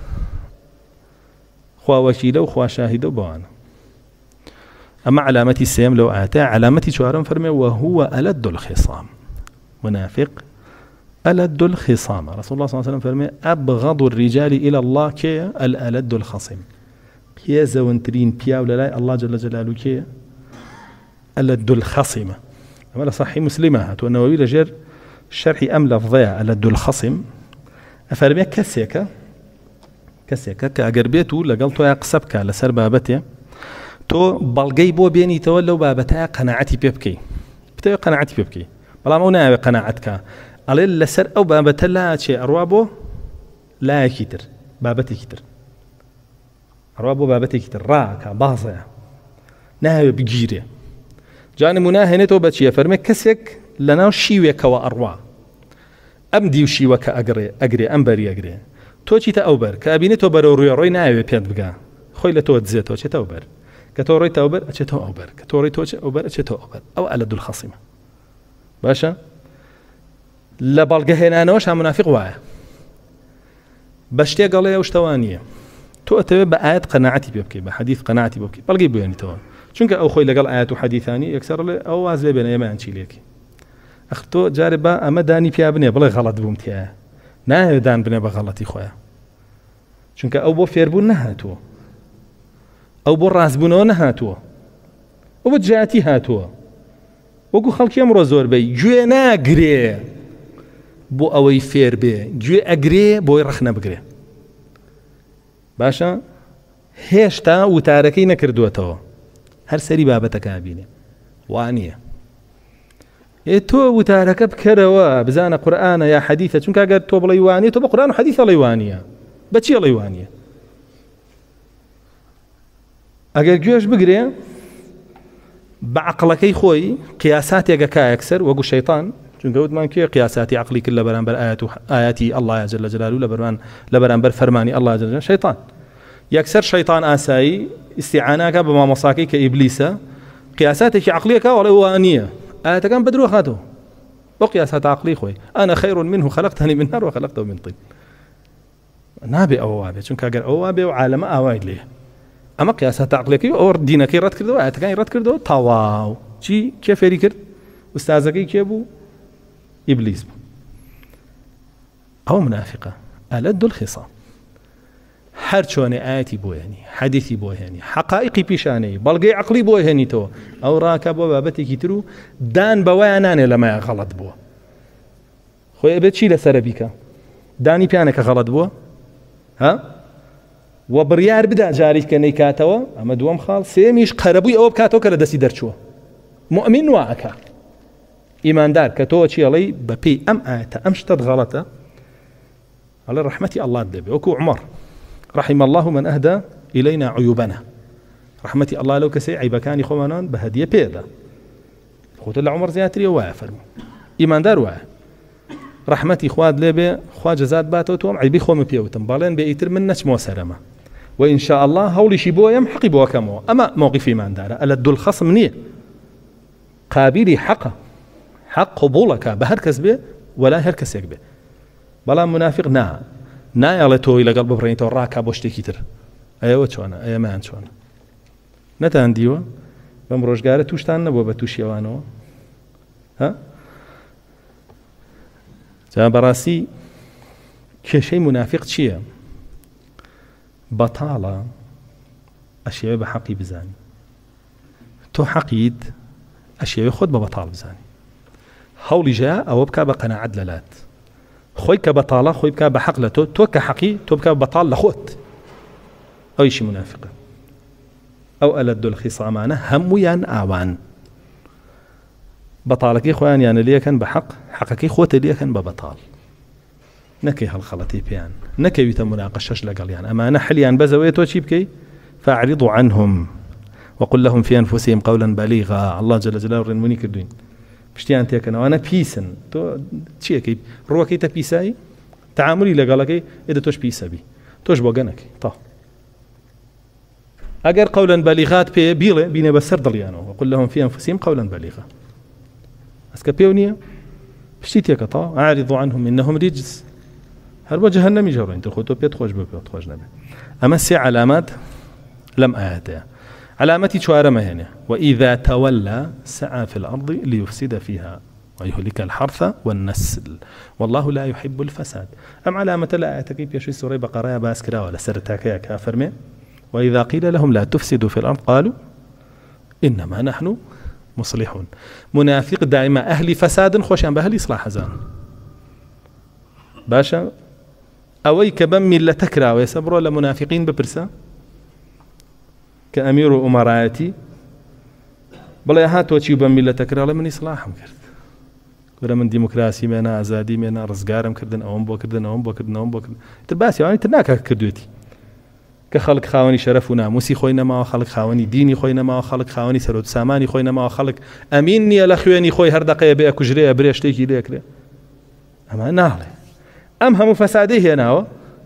خواوەکیلە و خواشاهیدە و بەوانە ئەمە علامەتی سێم لەو ئاەتە علامەتی چوارەم فەرمێ وهو ألد الخصام منافق ألد الخصام رسول الله صلى الله عليه وسلم فرمي أبغض الرجال إلى الله كي الألد الخصم كي زونترين بيا ولا لا الله جل جلاله كي ألد الخصم أما صحيح مسلمة هاتو النووي لجر شرحي أم لفظية ألد الخصم أفرمي كسيكا كسيكا كأقربيتو لقلتو يقصبك لسر بابته تو بلغي بو بيني تولو بابتها قناعتي بيبكي بتوي قناعتي بيبكي بلا ما ناوي قناعتك على لسر او بابتها لا شيء اروابو لا كيتر بابتي كيتر اروابو بابتي كيتر راكا باصيا ناوي بجيري جاني مناهنتو باتشي فرمي كسك لنا شيوك واروا ام ديو شيوك اقري اقري ام بري اقري تو چی تا اوبر کابینتو برو روی روی ناوی پیاد بگا خوی لتو تزيتو چی تا اوبر كتوري توبر أشتو أوبر كتوري توش أوبر أشتو أوبر أو ألد الخصيمة باشا لبالغ هنا نوش هم منافق واعي بشتي قال يا وشتوانية تو أتبع بآيات قناعتي بيبكي بحديث قناعتي بيبكي بلغي بياني توان شنك أو خوي لقال آيات وحديثاني يكسر لي أو وازلي بين يمان شي ليك أختو جاربا أما داني بيا بني بلا غلط بومتيا نا دان بني بغلطي خويا شنك أو بو فيربون نهاتو أو براس بنون هاتوا وبتجاتي هاتوا وقو خلق يمرو زور بي جوي ناقري بو أوي فير بي جوي أقري بو يرخنا بقري باشا هيشتا وتاركي نكردوتوا هر سري بابتك عبيني وانية تو وتارك بكروا بزانا قرآن يا حديثة چونك اگر تو بليوانية تو بقرآن وحديثة ليوانية بچي ليوانية ئەگەر گوێش بگرێ بە عەقڵەکەی خۆی قیاساتێکە کا یەکسەر وەگو شەیطان چونکە وتمان کێ قیاساتی عەقلی کرد لە بەرامبەر ئاەت و ئاەتی ئەڵڵا جەل جەلالوه لە بەرمان لە بەرامبەر فەرمانی ئەڵڵا جەل جەلالوه شەیطان یەکسەر شەیطان ئاسایی ئیستیعاناکە بە مامۆساکەی کە ئیبلیسە قیاساتێکی عەقلیەکە وەڵێ وا نییە ئاەتەکان بەدرۆ خاتەوە بۆ قیاسات عەقلی خۆی ئەنا خەیڕ منه خەلەقتەنی من نار وخەلەقتەهو من طین نابێ ئەوە وابێ چونکە ئەگەر ئەوە وابێ و عالەمە ئاوای لێ أما قياسات عقلية أو دينك رد كردو آياتك رد كردو تواو شي كيف يريكر أستاذك كيبو إبليس بو. أو منافقة ألد الخصام هرشوني آياتي بو يعني حديثي بو يعني حقائقي بيشاني بلغي عقلي بو يعني تو أو راكبو بابتي كترو دان بواناني لما غلط بو خويا بتشي لسربيكا داني بيانك غلط بو ها وبريار بدا جاري كني كاتوا أما دوام خال سيميش قربوي أو بكاتو كلا دسي درشوا مؤمن واعكا إيمان دار كتو شي علي ببي أم آتا أمشتد غلطة على رحمتي الله دبي وكو عمر رحم الله من أهدى إلينا عيوبنا رحمتي الله لو كسي عيبكاني خوانان بهدية بيدا خوت العمر زياتري واعي فرمو إيمان دار واعي رحمتي خواد لبي خوا جزات باتو توم عيبي خوم بيوتم بالين بيتر من نش موسرمه وإن شاء الله هولي شي بويم حقي بوا كمو أما موقفي ما نداره ألد الخصم نية قابلي حقه حق قبولك بهركز به ولا هركز يك به بلا منافق نا نا يلتو إلى قلب برينتو راكا بوشتي كتر أيوة شوانا أيوة ما شوانا نتان ديوا بمروجگاره توشتان نبو بتوش يوانو ها جا براسي كشي منافق چيه بطالة أشياء بحقي بزاني تو حقيد أشياء خود ببطال بزاني هولي جاء أو بكا بقناعة عدلات خوي كبطالة خوي بكا بحق تو تو كحقي تو بكا بطال لخوت أو شيء منافقة أو ألد الخصامان هم يان آوان بطالك خوان يعني ليه كان بحق حقك خوت ليه كان ببطال نكي هالخلطي بيان نكي يتمناقشش لقال يعني أما أنا حليان بزويت وشيبكي فأعرضوا عنهم وقل لهم في أنفسهم قولا بليغا الله جل جلاله رنوني كردين پشتیان تێکەنەوەوانە پیسن تۆ چیەکەی ڕۆکەیتە پیسایی تعاملی لەگەڵەکەی ئێدە تۆش پیسەبی تۆش بۆ گەنەکەی تا ئەگەر قەولەن بەلیغات پێ بیڵێ بینێ بەسەر دڵیانەوە وقل لهم في أنفسهم قولا بليغا ئەسکە پێو نییە پشتی تێکە تا ئاعرضوا عنهم إنهم رجس هەر بۆ جەهەنەمی ژەڕۆین تر خۆ تۆ پێت خۆش بێ پێت خۆش نەبێ ئەمە سێ علامات لەم ئاەتەیە علامتي شوارما هنا وإذا تولى سعى في الأرض ليفسد فيها ويهلك الحرث والنسل والله لا يحب الفساد أم علامة لا أتكيب يشي سورة بقرة باسكرا ولا سرتاكيا كافر من وإذا قيل لهم لا تفسدوا في الأرض قالوا إنما نحن مصلحون منافق دائما أهل فساد خوش عن بأهل إصلاح زان باشا أوي كبم لا تكرا ويسبروا لمنافقين ببرسا كأمير أمراتي بلا هاتو تشي بم لا تكرا من إصلاحهم كرد ولا من ديمقراسي منا أزادي منا رزقارم كردن أوم بو كردن أوم بو كردن أوم بو كردن تباسي يعني تناك كردوتي كخلق خاوني شرف وناموسي خوينا ما خلق خاوني ديني خوينا ما خلق خاوني سرود ساماني خوينا ما خلق أميني لخواني خوي هر دقيقة بيا كجري بريش تيجي ليك أما ناله أم هم فساده هنا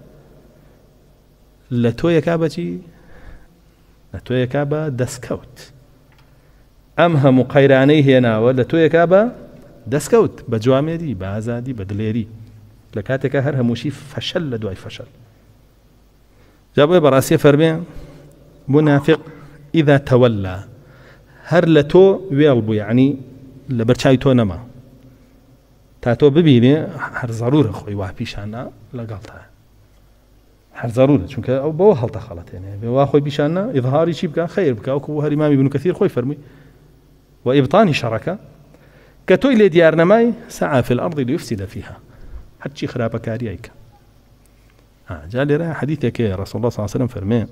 لتويا كابتي لتويا كابا دسكوت أم هم قيرانيه هنا لتويا كابا دسكوت بجوامي دي بازادي بدليري لكاتك هر هموشي فشل لدواي فشل جابوا براسي فرمي منافق إذا تولى هر لتو ويلبو يعني لبرشاي تو نما تاتو ببيني هر ضرورة خوي وابيشانا لقالتها هر ضرورة چونك أو بو هلطة خلط يعني بوا خوي بيشانا إظهاري شي بكا خير بكا وكو هر إمام ابن كثير خوي فرمي وإبطاني شركة كتو إلي ديار نماي سعى في الأرض ليفسد فيها حتى خراب كاريايك آه جاء لي حديثك يا رسول الله صلى الله عليه وسلم فرمي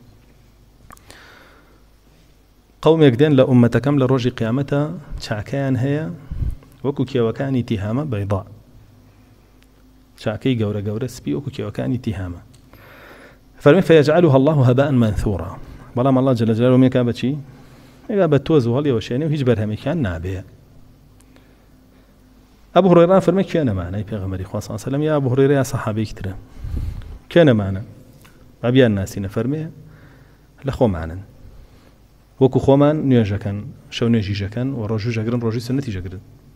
قوم يقدين لأمتكم لروج قيامتها شعكان هي وكو كيوكاني تهامة بيضاء شعكي قورة قورة سبي وكو كيوكاني تهامة فرمي فيجعلها الله هباء منثورا بلام الله جل جلاله ميكا بشي إذا بتوزو هل يوشيني وهيج برهمي كان نابيه أبو هريرة فرمي كان معنا يبيغمري خواه صلى الله عليه وسلم يا أبو هريرة يا صحابي كتير كان معنا أبيا الناس نفرمي لخو معنا وكو خومان نيجا كان شو نيجي كان ورجو جاكرن رجو سنتي جاكرن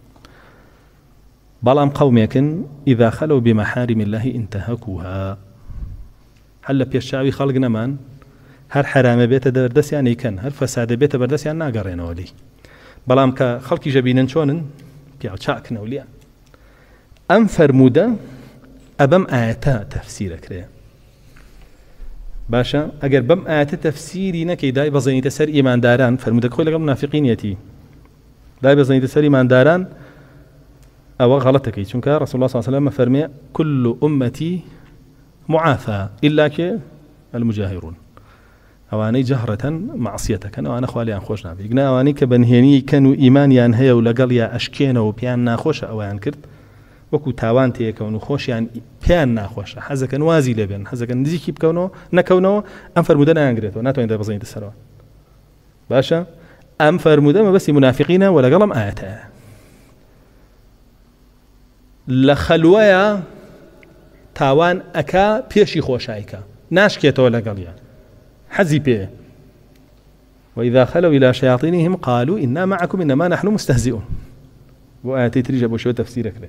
بلام قوميكن إذا خلوا بمحارم الله انتهكوها هل بيشاوي خلقنا من هر حرام بيت بردس يعني كان هر فساد بيت بردس يعني ناقرين ولي بلام كخلقي جبينن شونن بيعو شاكنا وليا أم فرمودا أبم آياتا تفسيرك ليه باشا أجر بم آيات تفسيري نكي داي بزيني تسر إيمان داران فرمودك خوي لقى منافقين يتي داي بزيني تسر إيمان داران أو غلطك چونك رسول الله صلى الله عليه وسلم فرمي كل أمتي معافى إلا كي المجاهرون أواني جهرة معصيتك أنا وأنا خوالي عن خوش نابي قلنا أواني كبنهيني كانوا إيمان يان هيا ولقال يا أشكينا وبيان ناخوش أوان كرت وكو تاوان تيكونو خوش يعني بيان ناخوش حزكا وازي لبين حزكا نزيكي بكونو نكونو أم فرمودنا أنقريتو ناتو عند بزين تسروان باشا أم فرمودنا بس منافقين ولا قلم آياتا لخلويا تاوان أكا بيشي خوشايكا ناشكيتو لقال يعني حزي بيه وإذا خلوا إلى شياطينهم قالوا إنا معكم إنما نحن مستهزئون وآياتي تريجا بو شو تفسيرك له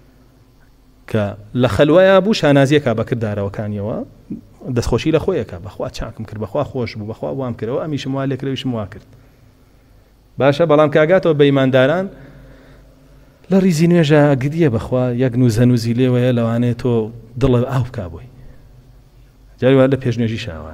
كلخلويا بو شانازيك بكر دارا وكان يوا دس خوشي لخويك بخوا تشاكم كر بخوا خوش بو بخوا وام كر واميش موالك ليش مواكر باشا بلام كاغاتو بيمان داران لا ريزينيا جا قديه بخوا يغنو زنوزي لي ويا لوانيتو ضل او كابوي جاري ولا بيجنجي شاوا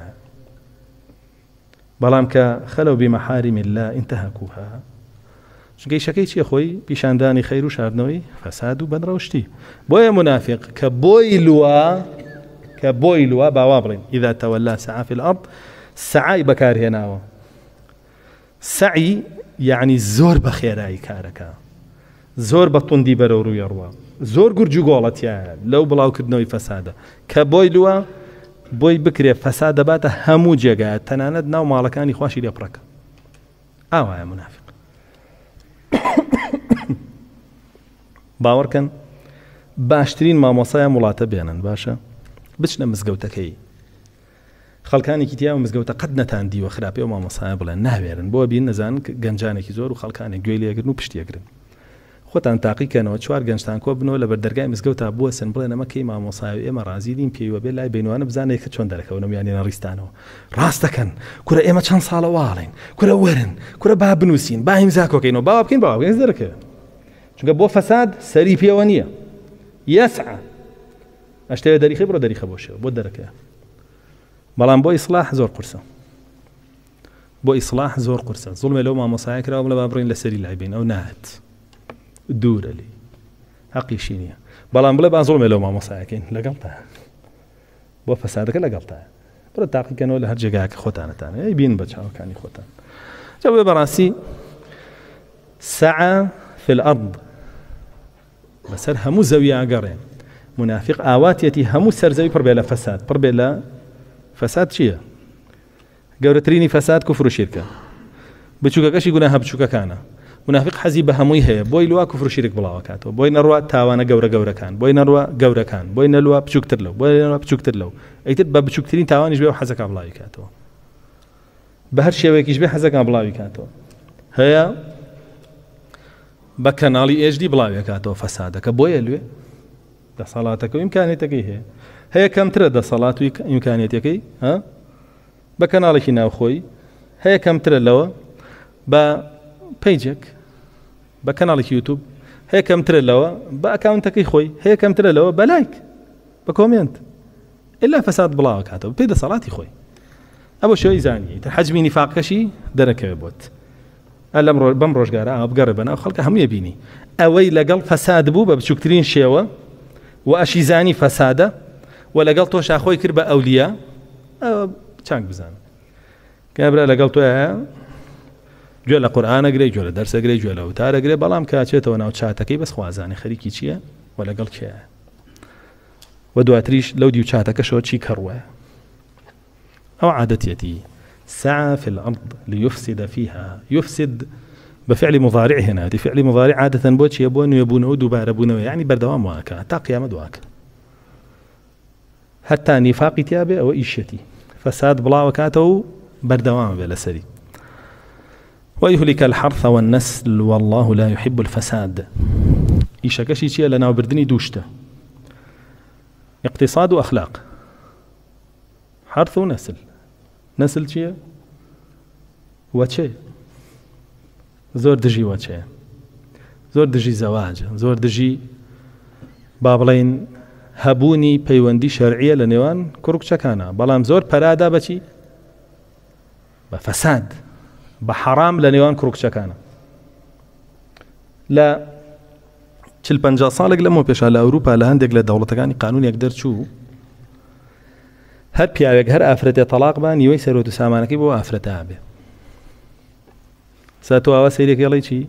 بلام كخلوا بمحارم الله انتهكوها شنكي شكي شي خوي بيشانداني خير وشاردنوي فساد وبنروشتي بويا منافق كبويلوا كبويلوا باوابرين إذا تولى سعى في الأرض سعي بكار هنا سعي يعني زور بخيراي كاركا زور بطندي برورو يروى زور قرجو قولت يا لو بلاو كدنوي فسادا كبويلوا بوي بكري فساد باتا همو جيغا تناند ناو مالكاني خواشي ليبرك آوا يا منافق باوەڕکەن باشترین مامۆسایە وڵاتە بێنن باشە بچنە مزگەوتەکەی خەڵکانێکی تیا و مزگەوتە قەت نەتاندیوە خراپێ و مامۆسایە بڵێن ناوێرن بۆ بین نەزان گەنجانێکی زۆر و خەڵکانێک گوێی لێگرن و پشتێگرن خۆتان تاقیکەنەوە چوار گەنجتان کۆ بنەوە لە بەردەرگای مزگەوتا بوەسن بڵێن ئەمەکەی مامۆسای و ئێمە ڕازی دین پێیوە بێ لای بینوانە بزانێت کە چۆن دەرەکەونە میانێنە ڕیستانەوە ڕاستەکەن کورە ئێمە چەند ساڵە واڵین کورە وەرن کورە با بنووسین با هیمزاکۆکەینەوە باوا بکەین باوا بکەین دەرەکە چونکە بۆ فەساد سەری پێوە نییە یەسعە ئەشتەوە دەریخی بڕۆ دەریخە بۆ شێوە بۆ دەرەکە بەڵام بۆ ئیسلاح زۆر قورسە بۆ ئیسلاح زۆر قورسە زوڵمێ لەو مامۆسایە کراوە بڵێ با بڕۆین لەسەری لای بین ئەو ناهات دوورە لێ حەقیشی نییە بەڵام بڵێ با زوڵمێ لەو مامۆسایەکەین لەگەڵ تا بۆ فەسادەکە لەگەڵ تایە بڕۆ تاقیکەنەوە لە هەر جێگایەکە خۆتانەتانە ئەی بین بە چاوەکانی خۆتان جا بێ بەڕاستی سعى في الأرض بەسەر هەموو زەوی ئاگەڕێن منافق ئاواتێتی هەموو سەرزەوی پڕ بێ لە فەساد پڕ بێ لە فەساد چییە گەورەترینی فەساد کوفر و شیرکە بچووکەکەشی گوناهە بچووکەکانە منافق حەزی بە هەمووی هەیە بۆی لوا کوفر و شیرک بڵاوەکاتەوە بۆی نەڕوا تاوانە گەورە گەورەکان بۆی نەڕوا گەورەکان بۆی نەلووە بچووکتر لەو بۆی نەڕوا بچووکتر لەو ئەیتر بە بچووکترین تاوانیش بێ و حەزەکە بڵاوی کاتەوە بە هەر شێوەیەکیش بێ حەزەکە بڵاوی کاتەوە هەیە بە کەناڵی ئێچ دی بڵاویەکاتەوە فەسادەکە بۆیە لێ دەسەڵاتەکە و ئیمکانێتەکەی هەیە هەیە کەمترە دەسەڵات و ئیمکانێتەکەی ها بە کەناڵێکی ناوخۆی هەیە کەمترە لەوە بە پیجێک بە کەناڵێکی یوتیوب هەیە کەمترە لەوە بە ئەکاونتەکەی خۆی هەیە کەمترە لەوە بە لایک بە کۆمنت ئللا فەساد بڵاوەکاتەوە پێی دەسەڵاتی خۆی ئەوە شێوەی زانی تر حەجمی نیفاقەشی دەرەکەوێ بۆت ئەلەم بەم ڕۆژگارە ئاو بگەڕێ بەناو خەڵکە هەموویە بینی ئەوەی لەگەڵ فەساد بوو بە بچووکترین شێوە و ئەشی زانی فەسادە و لەگەڵ تۆ شاخۆی کرد بە ئەولیا ئەوە چانگ بزانە کابرا لەگەڵ تۆیە گوێ لە قورئانەگرێ گوێ لە دەرسەگرێ گوێ لە وتارەگرێ بەڵام کاچێتەوە ناو چاتەکەی بەس خوازانێ خەریکی چییە و لەگەڵ کێیە و دواتریش لەو دیو چاتەکەشەوە چی کەڕوە ئەو عادەتێتی سعى في الأرض ليفسد فيها يفسد بفعل مضارع هنا دي فعل مضارع عادة بوتش يبون يبون ودوبار بونه يعني بردوام واكا حتى قيامة واكا حتى نفاق تيابه أو إيشتي فساد بلا وكاته بردوام بلا سري ويهلك الحرث والنسل والله لا يحب الفساد إيشا كشي شيء لنا بردني دوشته اقتصاد وأخلاق حرث ونسل نسل چییە وەچێ زۆر دژی وەچێ زۆر دژی زەواجە زۆر دژی با بڵێن هەبوونی پەیوەندی شەرعیە لە نێوان کوڕ و کچەکانە بەڵام زۆر پەرادا بەچی بە فەساد بە حەرام لە نێوان کوڕ و کچەکانە لە چل پەنجا ساڵێک لەمەوە پێشا لە ئەوروپا لە هەندێک لە دەوڵەتەکانی قانونێک دەرچوو هەر پیاوێک هەر ئافرەتێ تەلاق بان نیوەی سەرۆت و سامانەکەی بۆ ئافرەتە هەبێ ساتۆ ئاوا سەیرێک هێڵی چی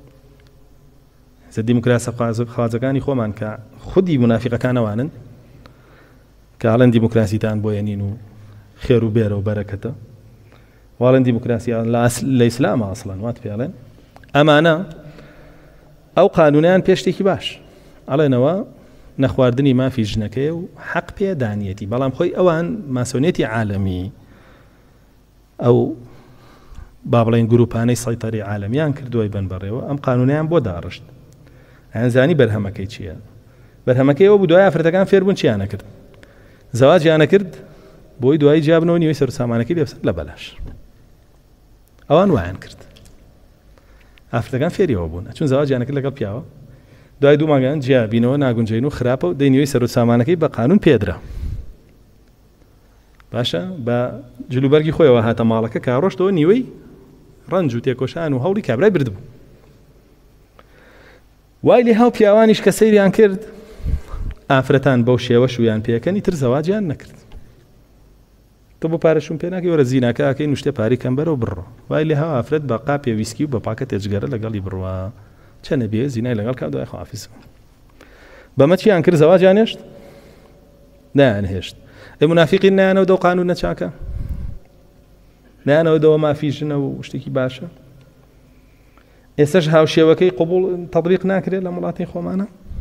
زە دیموکراسە خوازەکانی خۆمان کە خودی منافقەکانەوانن کە ئاڵەن دیموکراسیتان بۆیەنین و خێر و بێرە و بەرەکەتە واڵەن دیموکراسی لە ئیسلامە ئەسڵەن وات پێڵێن ئەمانە ئەو قانونیان پێ شتێکی باش ئەڵێنەوە نەخواردنی مافی ژنەکەی و حەق پێدانیەتی بەڵام خۆی ئەوان ماسۆنێتی عالەمی ئەو با بڵێن گروپانەی سەیطەری عالەمیان کردووەی بن بەڕێوە ئەم قانونیان بۆ داڕشت ئەیانزانی بەرهەمەکەی چییە بەرهەمەکەی ئەوە بوو دوای ئافرەتەکان فێربوون چیانە کرد زەواجیانە کرد بۆی دوای جیابنەوە نیوەی سەر و سامانەکەی لێبسەر لە بەلاش ئەوان وایان کرد ئافرەتەکان فێریەوە بوون چون زەواجیانە کرد لەگەڵ پیاوە دوای دوو ماگەیان جیابینەوە ناگونجین و خراپە و دەینەوەی سەر و سامانەکەی بە قانون پێدرا باشە بە جلوبەرگی خۆیەوە هاتە ماڵەکە کاڕۆشتەوە نیوەی ڕەنج و تێکۆشان و هەوڵی کابرای بردبوو وای لێ هاو پیاوانیش کە سەیریان کرد ئافرەتان بەو شێوە شویان پێەکەنی تر زەواجیان نەکرد تۆ بۆ پارەشون پێ ناکەی وەرە زیناکە ئاکەی نوشتێ پاری کەم بەرەو بڕۆ وای لێ هاو ئافرەت بە قاپێ ویسکی و بە پاکە تێجگەرە لەگەڵی بڕوە چەنە بێ زینای لەگەڵ کا دوای خۆحافیز بەمە چیان کرد زەواجیان هێشت نایان هێشت ئەی منافقین نایانەوە دەو قانون نەچاکە نایانەوە دەوە مافی ژنە و شتێکی باشە ئێستش هاوشێوەکەی قبول تەطبیق ناکرێت لە وڵاتی خۆمانە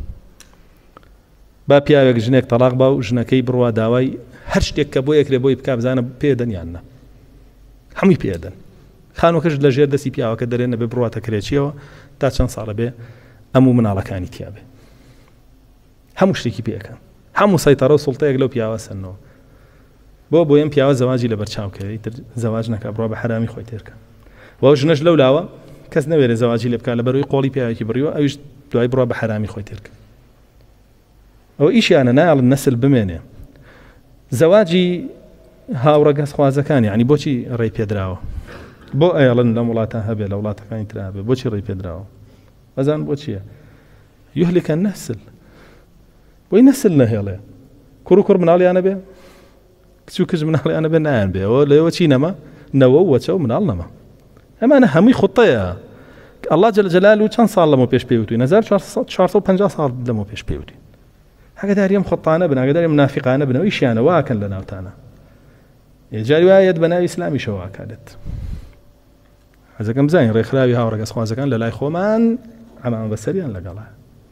با پیاوێک ژنێک تەلاق با و ژنەکەی بڕوا داوای هەر شتێک کە بۆ یەکرێ بۆی بکا بزانە پێدەن یاننا هەمووی پێدەن خانووەکەش لە ژێر دەستی پیاوەکە دەرێنە بێ بڕواتە کرێکیەوە تا چەند ساڵە بێ هەموو مناڵەکانی تیا بێ هەموو شتێکی پێەکەن هەموو سەیتەڕە و سوڵتەیەک لەو پیاوە سەرنەوە بۆ بۆ ئەم پیاوە زەواجی لەبەر چاوکەوێت تر زەواج نەکا بڕوا بە حرامی خۆی تێرکە و ژنەش لەو لاوە کەس نەوێرە زەواجی لێ بکا لەبەرەوەی قۆڵی پیاوێکی بڕیوە ئەویش دوای بڕوا بە حرامی خۆی تێرکە ئەو ئیشیانە نایڵن نەسل بمێنێ زەواجی هاوڕەگەز خوازەکان یعنی بۆچی ڕێی پێدراوە بۆ ئەیڵن لە وڵاتە هەبێ لە وڵاتەکانی ترا هەبێ بۆچی ڕێی پێدراوە ئەزان بۆ چییە یهلك النسل بۆی نەسل نەهێڵێ کوڕ و کوڕ مناڵیانە بێ کچ و کچ مناڵیانە بێ نایان بێ ئەوە لەوە چی نەما نەوە و وەچە و مناڵ نەما ئەمانە هەمووی خوتەیە الله جل جلاله چەند ساڵ لەمە پێش پێوتوین هەزار چوارسەد و پەنجا ساڵ لەمە پێش پێوتین ئەگەداری ئەم خوتانە بن ئەگەداری منافقانە بن ئەویشیانە واکەن لە ناوتانە جاری وایەت بە ناوی ئیسلامیشەوە واکادێت حەزەکەم بزانین ڕێکخراوی هاوڕەگەز خوازەکان لە لای خۆمان ئەمان بەسەریان لەگەڵە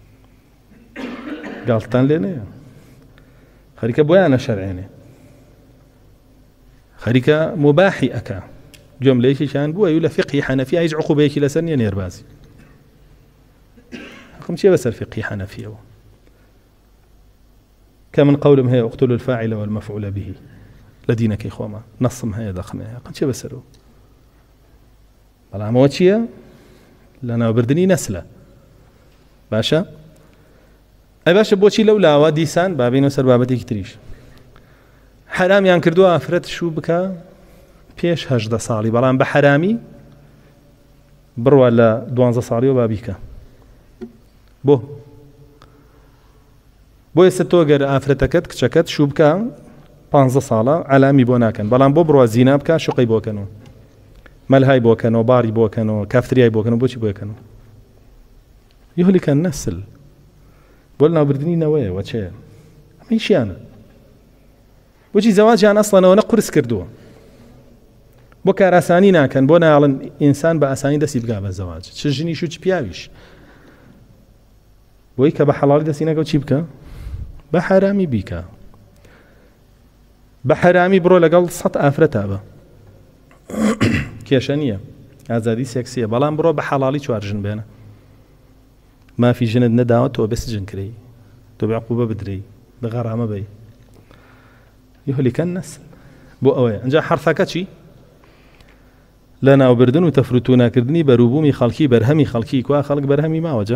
گاڵتان لێ نەیە خەریکە بۆیانە شەرعێنێ خەریکە مباحی ئەکا گوێم لە یەکێکیان بووە و لە فقهی حەنەفی هیچ عقوبەیەکی لەسەر نییە نێربازی حکم چییە بەسەر فقهی حەنەفیەوە کە من قولم هەیە اقتلوا الفاعل والمفعول به لە دینەکەی خۆمە نەسم هەیە دەخم هەیە حکم چییە بەسەرەوە بەڵام ئەوە چییە لە ناوبردنی نەسلە باشە ئەی باشە بۆچی لەو لاوە دیسان بابینەوە سەر بابەتێکی تریش حرامیان کردووە ئافرەت شوو بکە پێش هەژدە ساڵی بەڵام بە حرامی بڕوا لە دوانزە ساڵیەوە بابیکە بۆ بۆ ئێستا تۆ گەر ئافرەتەکەت کچەکەت شوو بکە پانزە ساڵە عەلامی بۆ ناکەن بەڵام بۆ بڕوا زینا بکە شوقەی بۆکەنەوە مەلهای بۆکەنەوە باری بۆکەنەوە کافتریای بۆکەنەوە بۆچی بۆکەنەوە یهلك النسل بۆ ناوبردنی نەوەیە وەچەیە ئەمە هیچیانە بۆچی زەواجیان ئەسڵەنەوە نە قورس کردووە بۆ کاراسانی ناکەن بۆ ناڵن ئینسان بە ئاسانی دەستی بگا بە زەواج چ ژنیش و چ پیاویش بۆی کە بە حەڵاڵی دەستی نەکەوت چی بکە بە حرامی بیکە بە حرامی بڕۆ لەگەڵ سەد ئافرەتا بە کێشە نییە ئازادی سێکسیە بەڵام بڕۆ بە حەڵاڵی چوار ژن بێنە مافی ژنت نەداوە تۆ بەسجن کڕی تۆ بە عقوبە بدرێی بە غەرامە بەی یهلك النسل بۆ ئەوەیە ئەنجا حرفەکە چی لە ناوبردن و تەفروت و ناکردنی بەروبوومی خەڵکی بەرهەمی خەڵکی کوا خەڵک بەرهەمی ماوەجا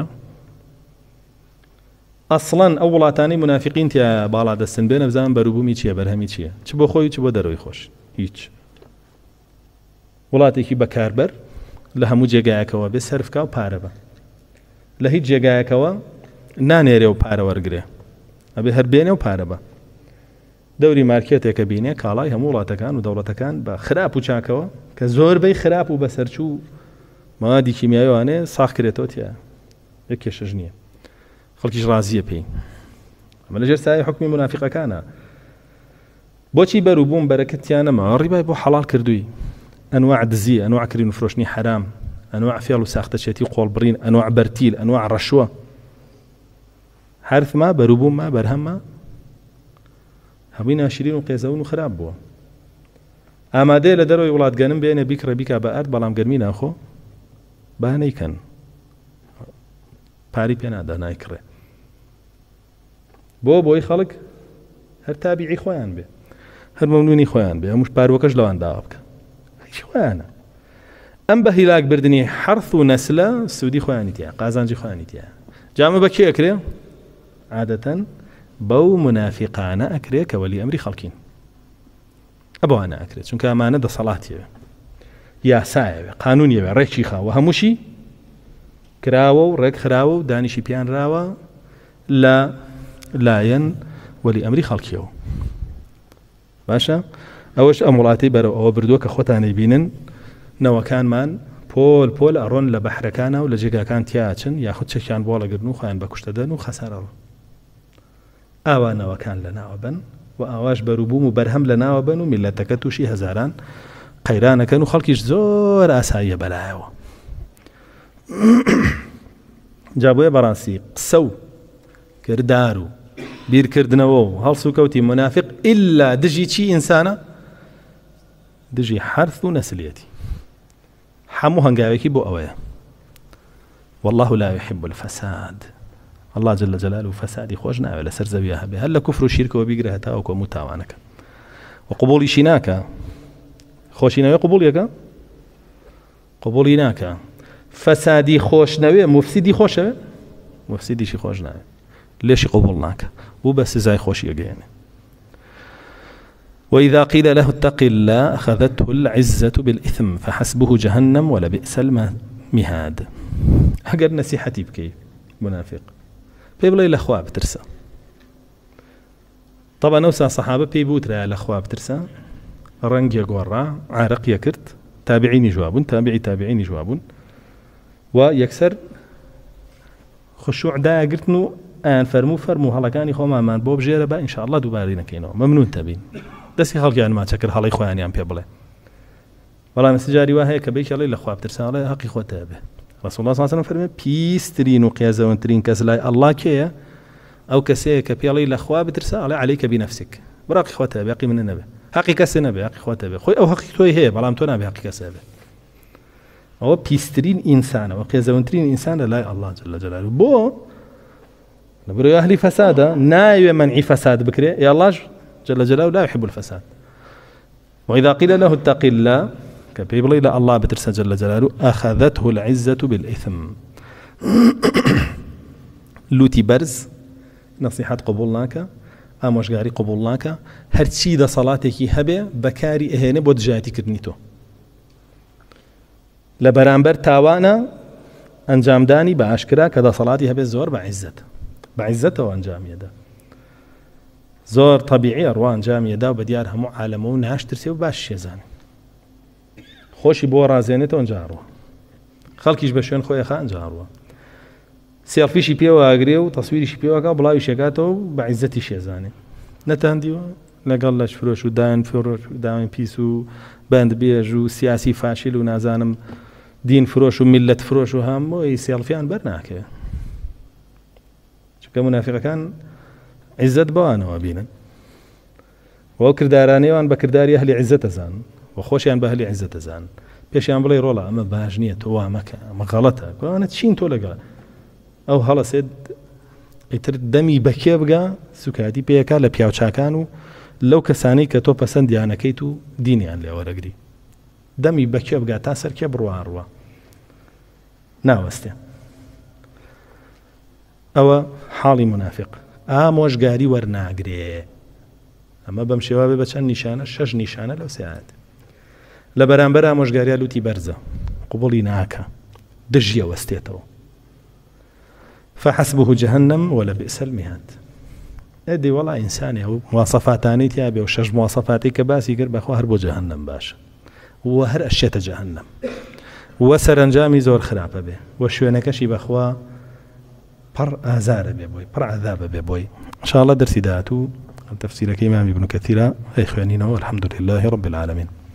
ئەسڵەن ئەو وڵاتانەی منافقین تیا باڵا دەستن بێنە بزانن بەروبوومی چییە بەرهەمی چییە چ بۆ خۆی چ بۆ دەرەوەی خۆش هیچ وڵاتێکی بەکاربەر لە هەموو جێگایەکەوە بێ سەرفکا و پارە بە لە هیچ جێگایەکەوە نانێرێ و پارە وەرگێ ئەبێ هەر بێنێ و پارە بە دەوری مارکێتێکە بینێ کاڵای هەموو وڵاتەکان و دەوڵەتەکان بە خراپ و چاکەوە کە زۆربەی خراپ و بەسەرچوو مەوادی کیمیاییوانێ ساخ کرێتەوە تیا یەک کێشەش نییە خەڵکیش ڕازیە پێی ئەمە لەژێر سایە حکمی منافقەکانە بۆچی بەروبووم بەرەکەتیان نەما ڕیبای بۆ حەڵال کردووی ئەنواع دزی ئەنواع کردن و فرۆشتنی حرام ئەنواع فێڵ و ساختەچێتی و قۆڵبڕین ئەنواع بەرتیل ئەنواع ڕەشوە حرف ما بەروبووم ما بەرهەم ما هەمووی ناشرین و قێزەون و خراپ بووە ئامادەیە لە دەرەوەی وڵاتگەنم بێنێ بیکڕە بیکا بە ئەرد بەڵام گەرمی ناخۆ با نەیکەن پاری پێ نادا نایکڕێ بۆ بۆی خەڵک هەر تابیعی خۆیان بێ هەر مەمنونی خۆیان بێ هەمووش پاروەکەش لەوان داوا بکە هیچ خۆیانە ئەم بە هیلاک بردننی حرث و نەسلە سوودی خۆیانی تیا قازانجی خۆیانی تیا جامە بە کێ ئەکرێ عادەتەن بەو منافقانە ئەکرێ کە وەلی ئەمری خەڵکین ئەبوانە ئەکرێت چونکە ئەمانە دەسەڵاتیەوێ یاسایەوێ قانونیەوێ ڕێکی خاوە هەمووشی کراوە و ڕێک خراوە و دانیشی پیانراوە لە لایەن وەلی ئەمری خەڵکیەوە باشە ئەوەش ئەم وڵاتی بەرەو ئەوە بردووە کە خۆتانەی بینن نەوەکانمان پۆل پۆل ئەڕۆن لە بەحرەکانە و لە جێگاکان تیاچن یاخود چەکیان بۆڵەگرن و خۆیان بە کوشتەدەن و خەسارەڕ ئاوانەوەکان لە ناوە بن و ئاواش بەروبووم و بەرهەم لە ناوە بن و میلەتەکە تووشی هەزاران قەیرانەکەن و خەڵکیش زۆر ئاساییە بەلایەوە جا بۆیە بەڕاستی قسە و کردار و بیرکردنەوە و هەڵسوکەوتی منافق إلا دژی چی ئینسانە دژی حرث و نەسلیەتی هەموو هەنگاوێکی بۆ ئەوەیە والله لا يحب الفساد الله جل جلاله فسادی خۆش ناوێت لەسەر زەویە هەبێ هەر لە کوفر و شیرکەوە بیگرە هەتاوەکو هەموو تاوانەکە و قبوڵیشی ناکە خۆشینەوەی قبوڵیەکە قبوڵی ناکە فسادی خۆش نەوێ مفسیدی خۆشەوێ مفسیدیشی خۆش ناوێ لێشی قبوڵ ناکە بوو بە سزای خۆشی ئەگەیەنێ وإذا قيل له اتق الله أخذته العزة بالإثم فحسبه جهنم ولبئس المهاد أجر نصيحتي بكي منافق بيبلي الأخوة بترسى طبعا نوسى صحابة بيبوت رأي الأخوة بترسى رنج يقورا عرق يكرت تابعيني جوابون تابعي تابعيني جوابون ويكسر خشوع دا قلتنو أن فرمو فرمو هلا كان يخو ما من بوب جيربا إن شاء الله دوبارينا كينو ممنون تبين دسي خلقي أنا ما تشكر هلا إخواني عم بيبلي والله مسجاري وهي كبيك الله الأخوة بترسى الله حقي إخوة تابه رسول الله صلى الله عليه وسلم فرمي بيسترين وقيازة وانترين كسلاي الله كيه أو كسيه كبيالي الأخوة بترسى الله عليك بنفسك براقي إخوة تابه يقي من النبي حقي كسي نبي حقي إخوة تابه خوي أو حقي توي هي بلام تو نبي حقي كسابه أو بيسترين إنسان وقيازة وانترين إنسان لا الله جل جلاله بو نبرو أهلي فسادا نايو منعي فساد بكري يا الله جل جلاله لا يحب الفساد وإذا قيل له اتق الله كبيبلي لا الله بترسى جل جلاله أخذته العزة بالإثم لوتي برز نصيحة قبولناك أموش قاري قبولناك هرشي دا صلاتك هبه بكاري إهانة بود جاتي كرنيتو لبرانبر تاوانا أنجام داني بأشكرا كذا صلاتي هبه زور بعزة بعزة وأنجام يدا زور طبيعي أروان أنجام يدا وبديار همو عالمون ناش ترسي وباش يزاني خوشي بو رازينته ونجاروه خلقيش بشوين خويا خا انجاروه سيلفيشي بيو اغريو تصويري بيو اغا بلاوي شيكاتو بعزتي شيزاني نتانديو لقالش فروش ودان فروش ودان بيسو باند بيجو سياسي فاشل ونازانم دين فروش وملة فروش وهم ويسيلفيان برناكه شو كمنافق كان عزت بوانا وبينا وكرداراني وان بكرداري اهل عزت زان وخوشيان بأهلي عزة زان بيشيان بلاي رولا أما باجنية توا مكا أما غلطة أنا تشين تولا أو هلا سيد يتر دمي بكي بقى سكاتي بيكا لبياو شاكانو لو كساني كتو بسند يعني كيتو ديني عن لأورقدي دمي بكي بقى تاسر كبروا عروا ناوستي أو حالي منافق آموش قاري ورناقري أما بمشيوابي بچن نشانة شش نشانة لو ساعات لبرانبر آموشگاریا لوتی برزه قبولی ناکە دژیە وەستێتەوە فحسبه جهنم ولبئس المهاد ئەدی وەڵا ئینسانی ئەو مواصفاتانی تیا بێ و شەش مواصفاتی کە باسی کرد بەخوا هەر بۆ جەهەنەم باشە و هەر ئەشێتە جەهەنەم و سەرنجامی زۆر خراپە بێ و شوێنەکەشی بەخوا پڕ ئازارە بێ بۆی پڕ عەذابە بێ بۆی ئینشاءڵڵا دەرسی داهاتوو تەفسیرەکەی ئیمام ئیبن کەثیرە ئەی خوێنینەوە الحەمدولله رب العالمین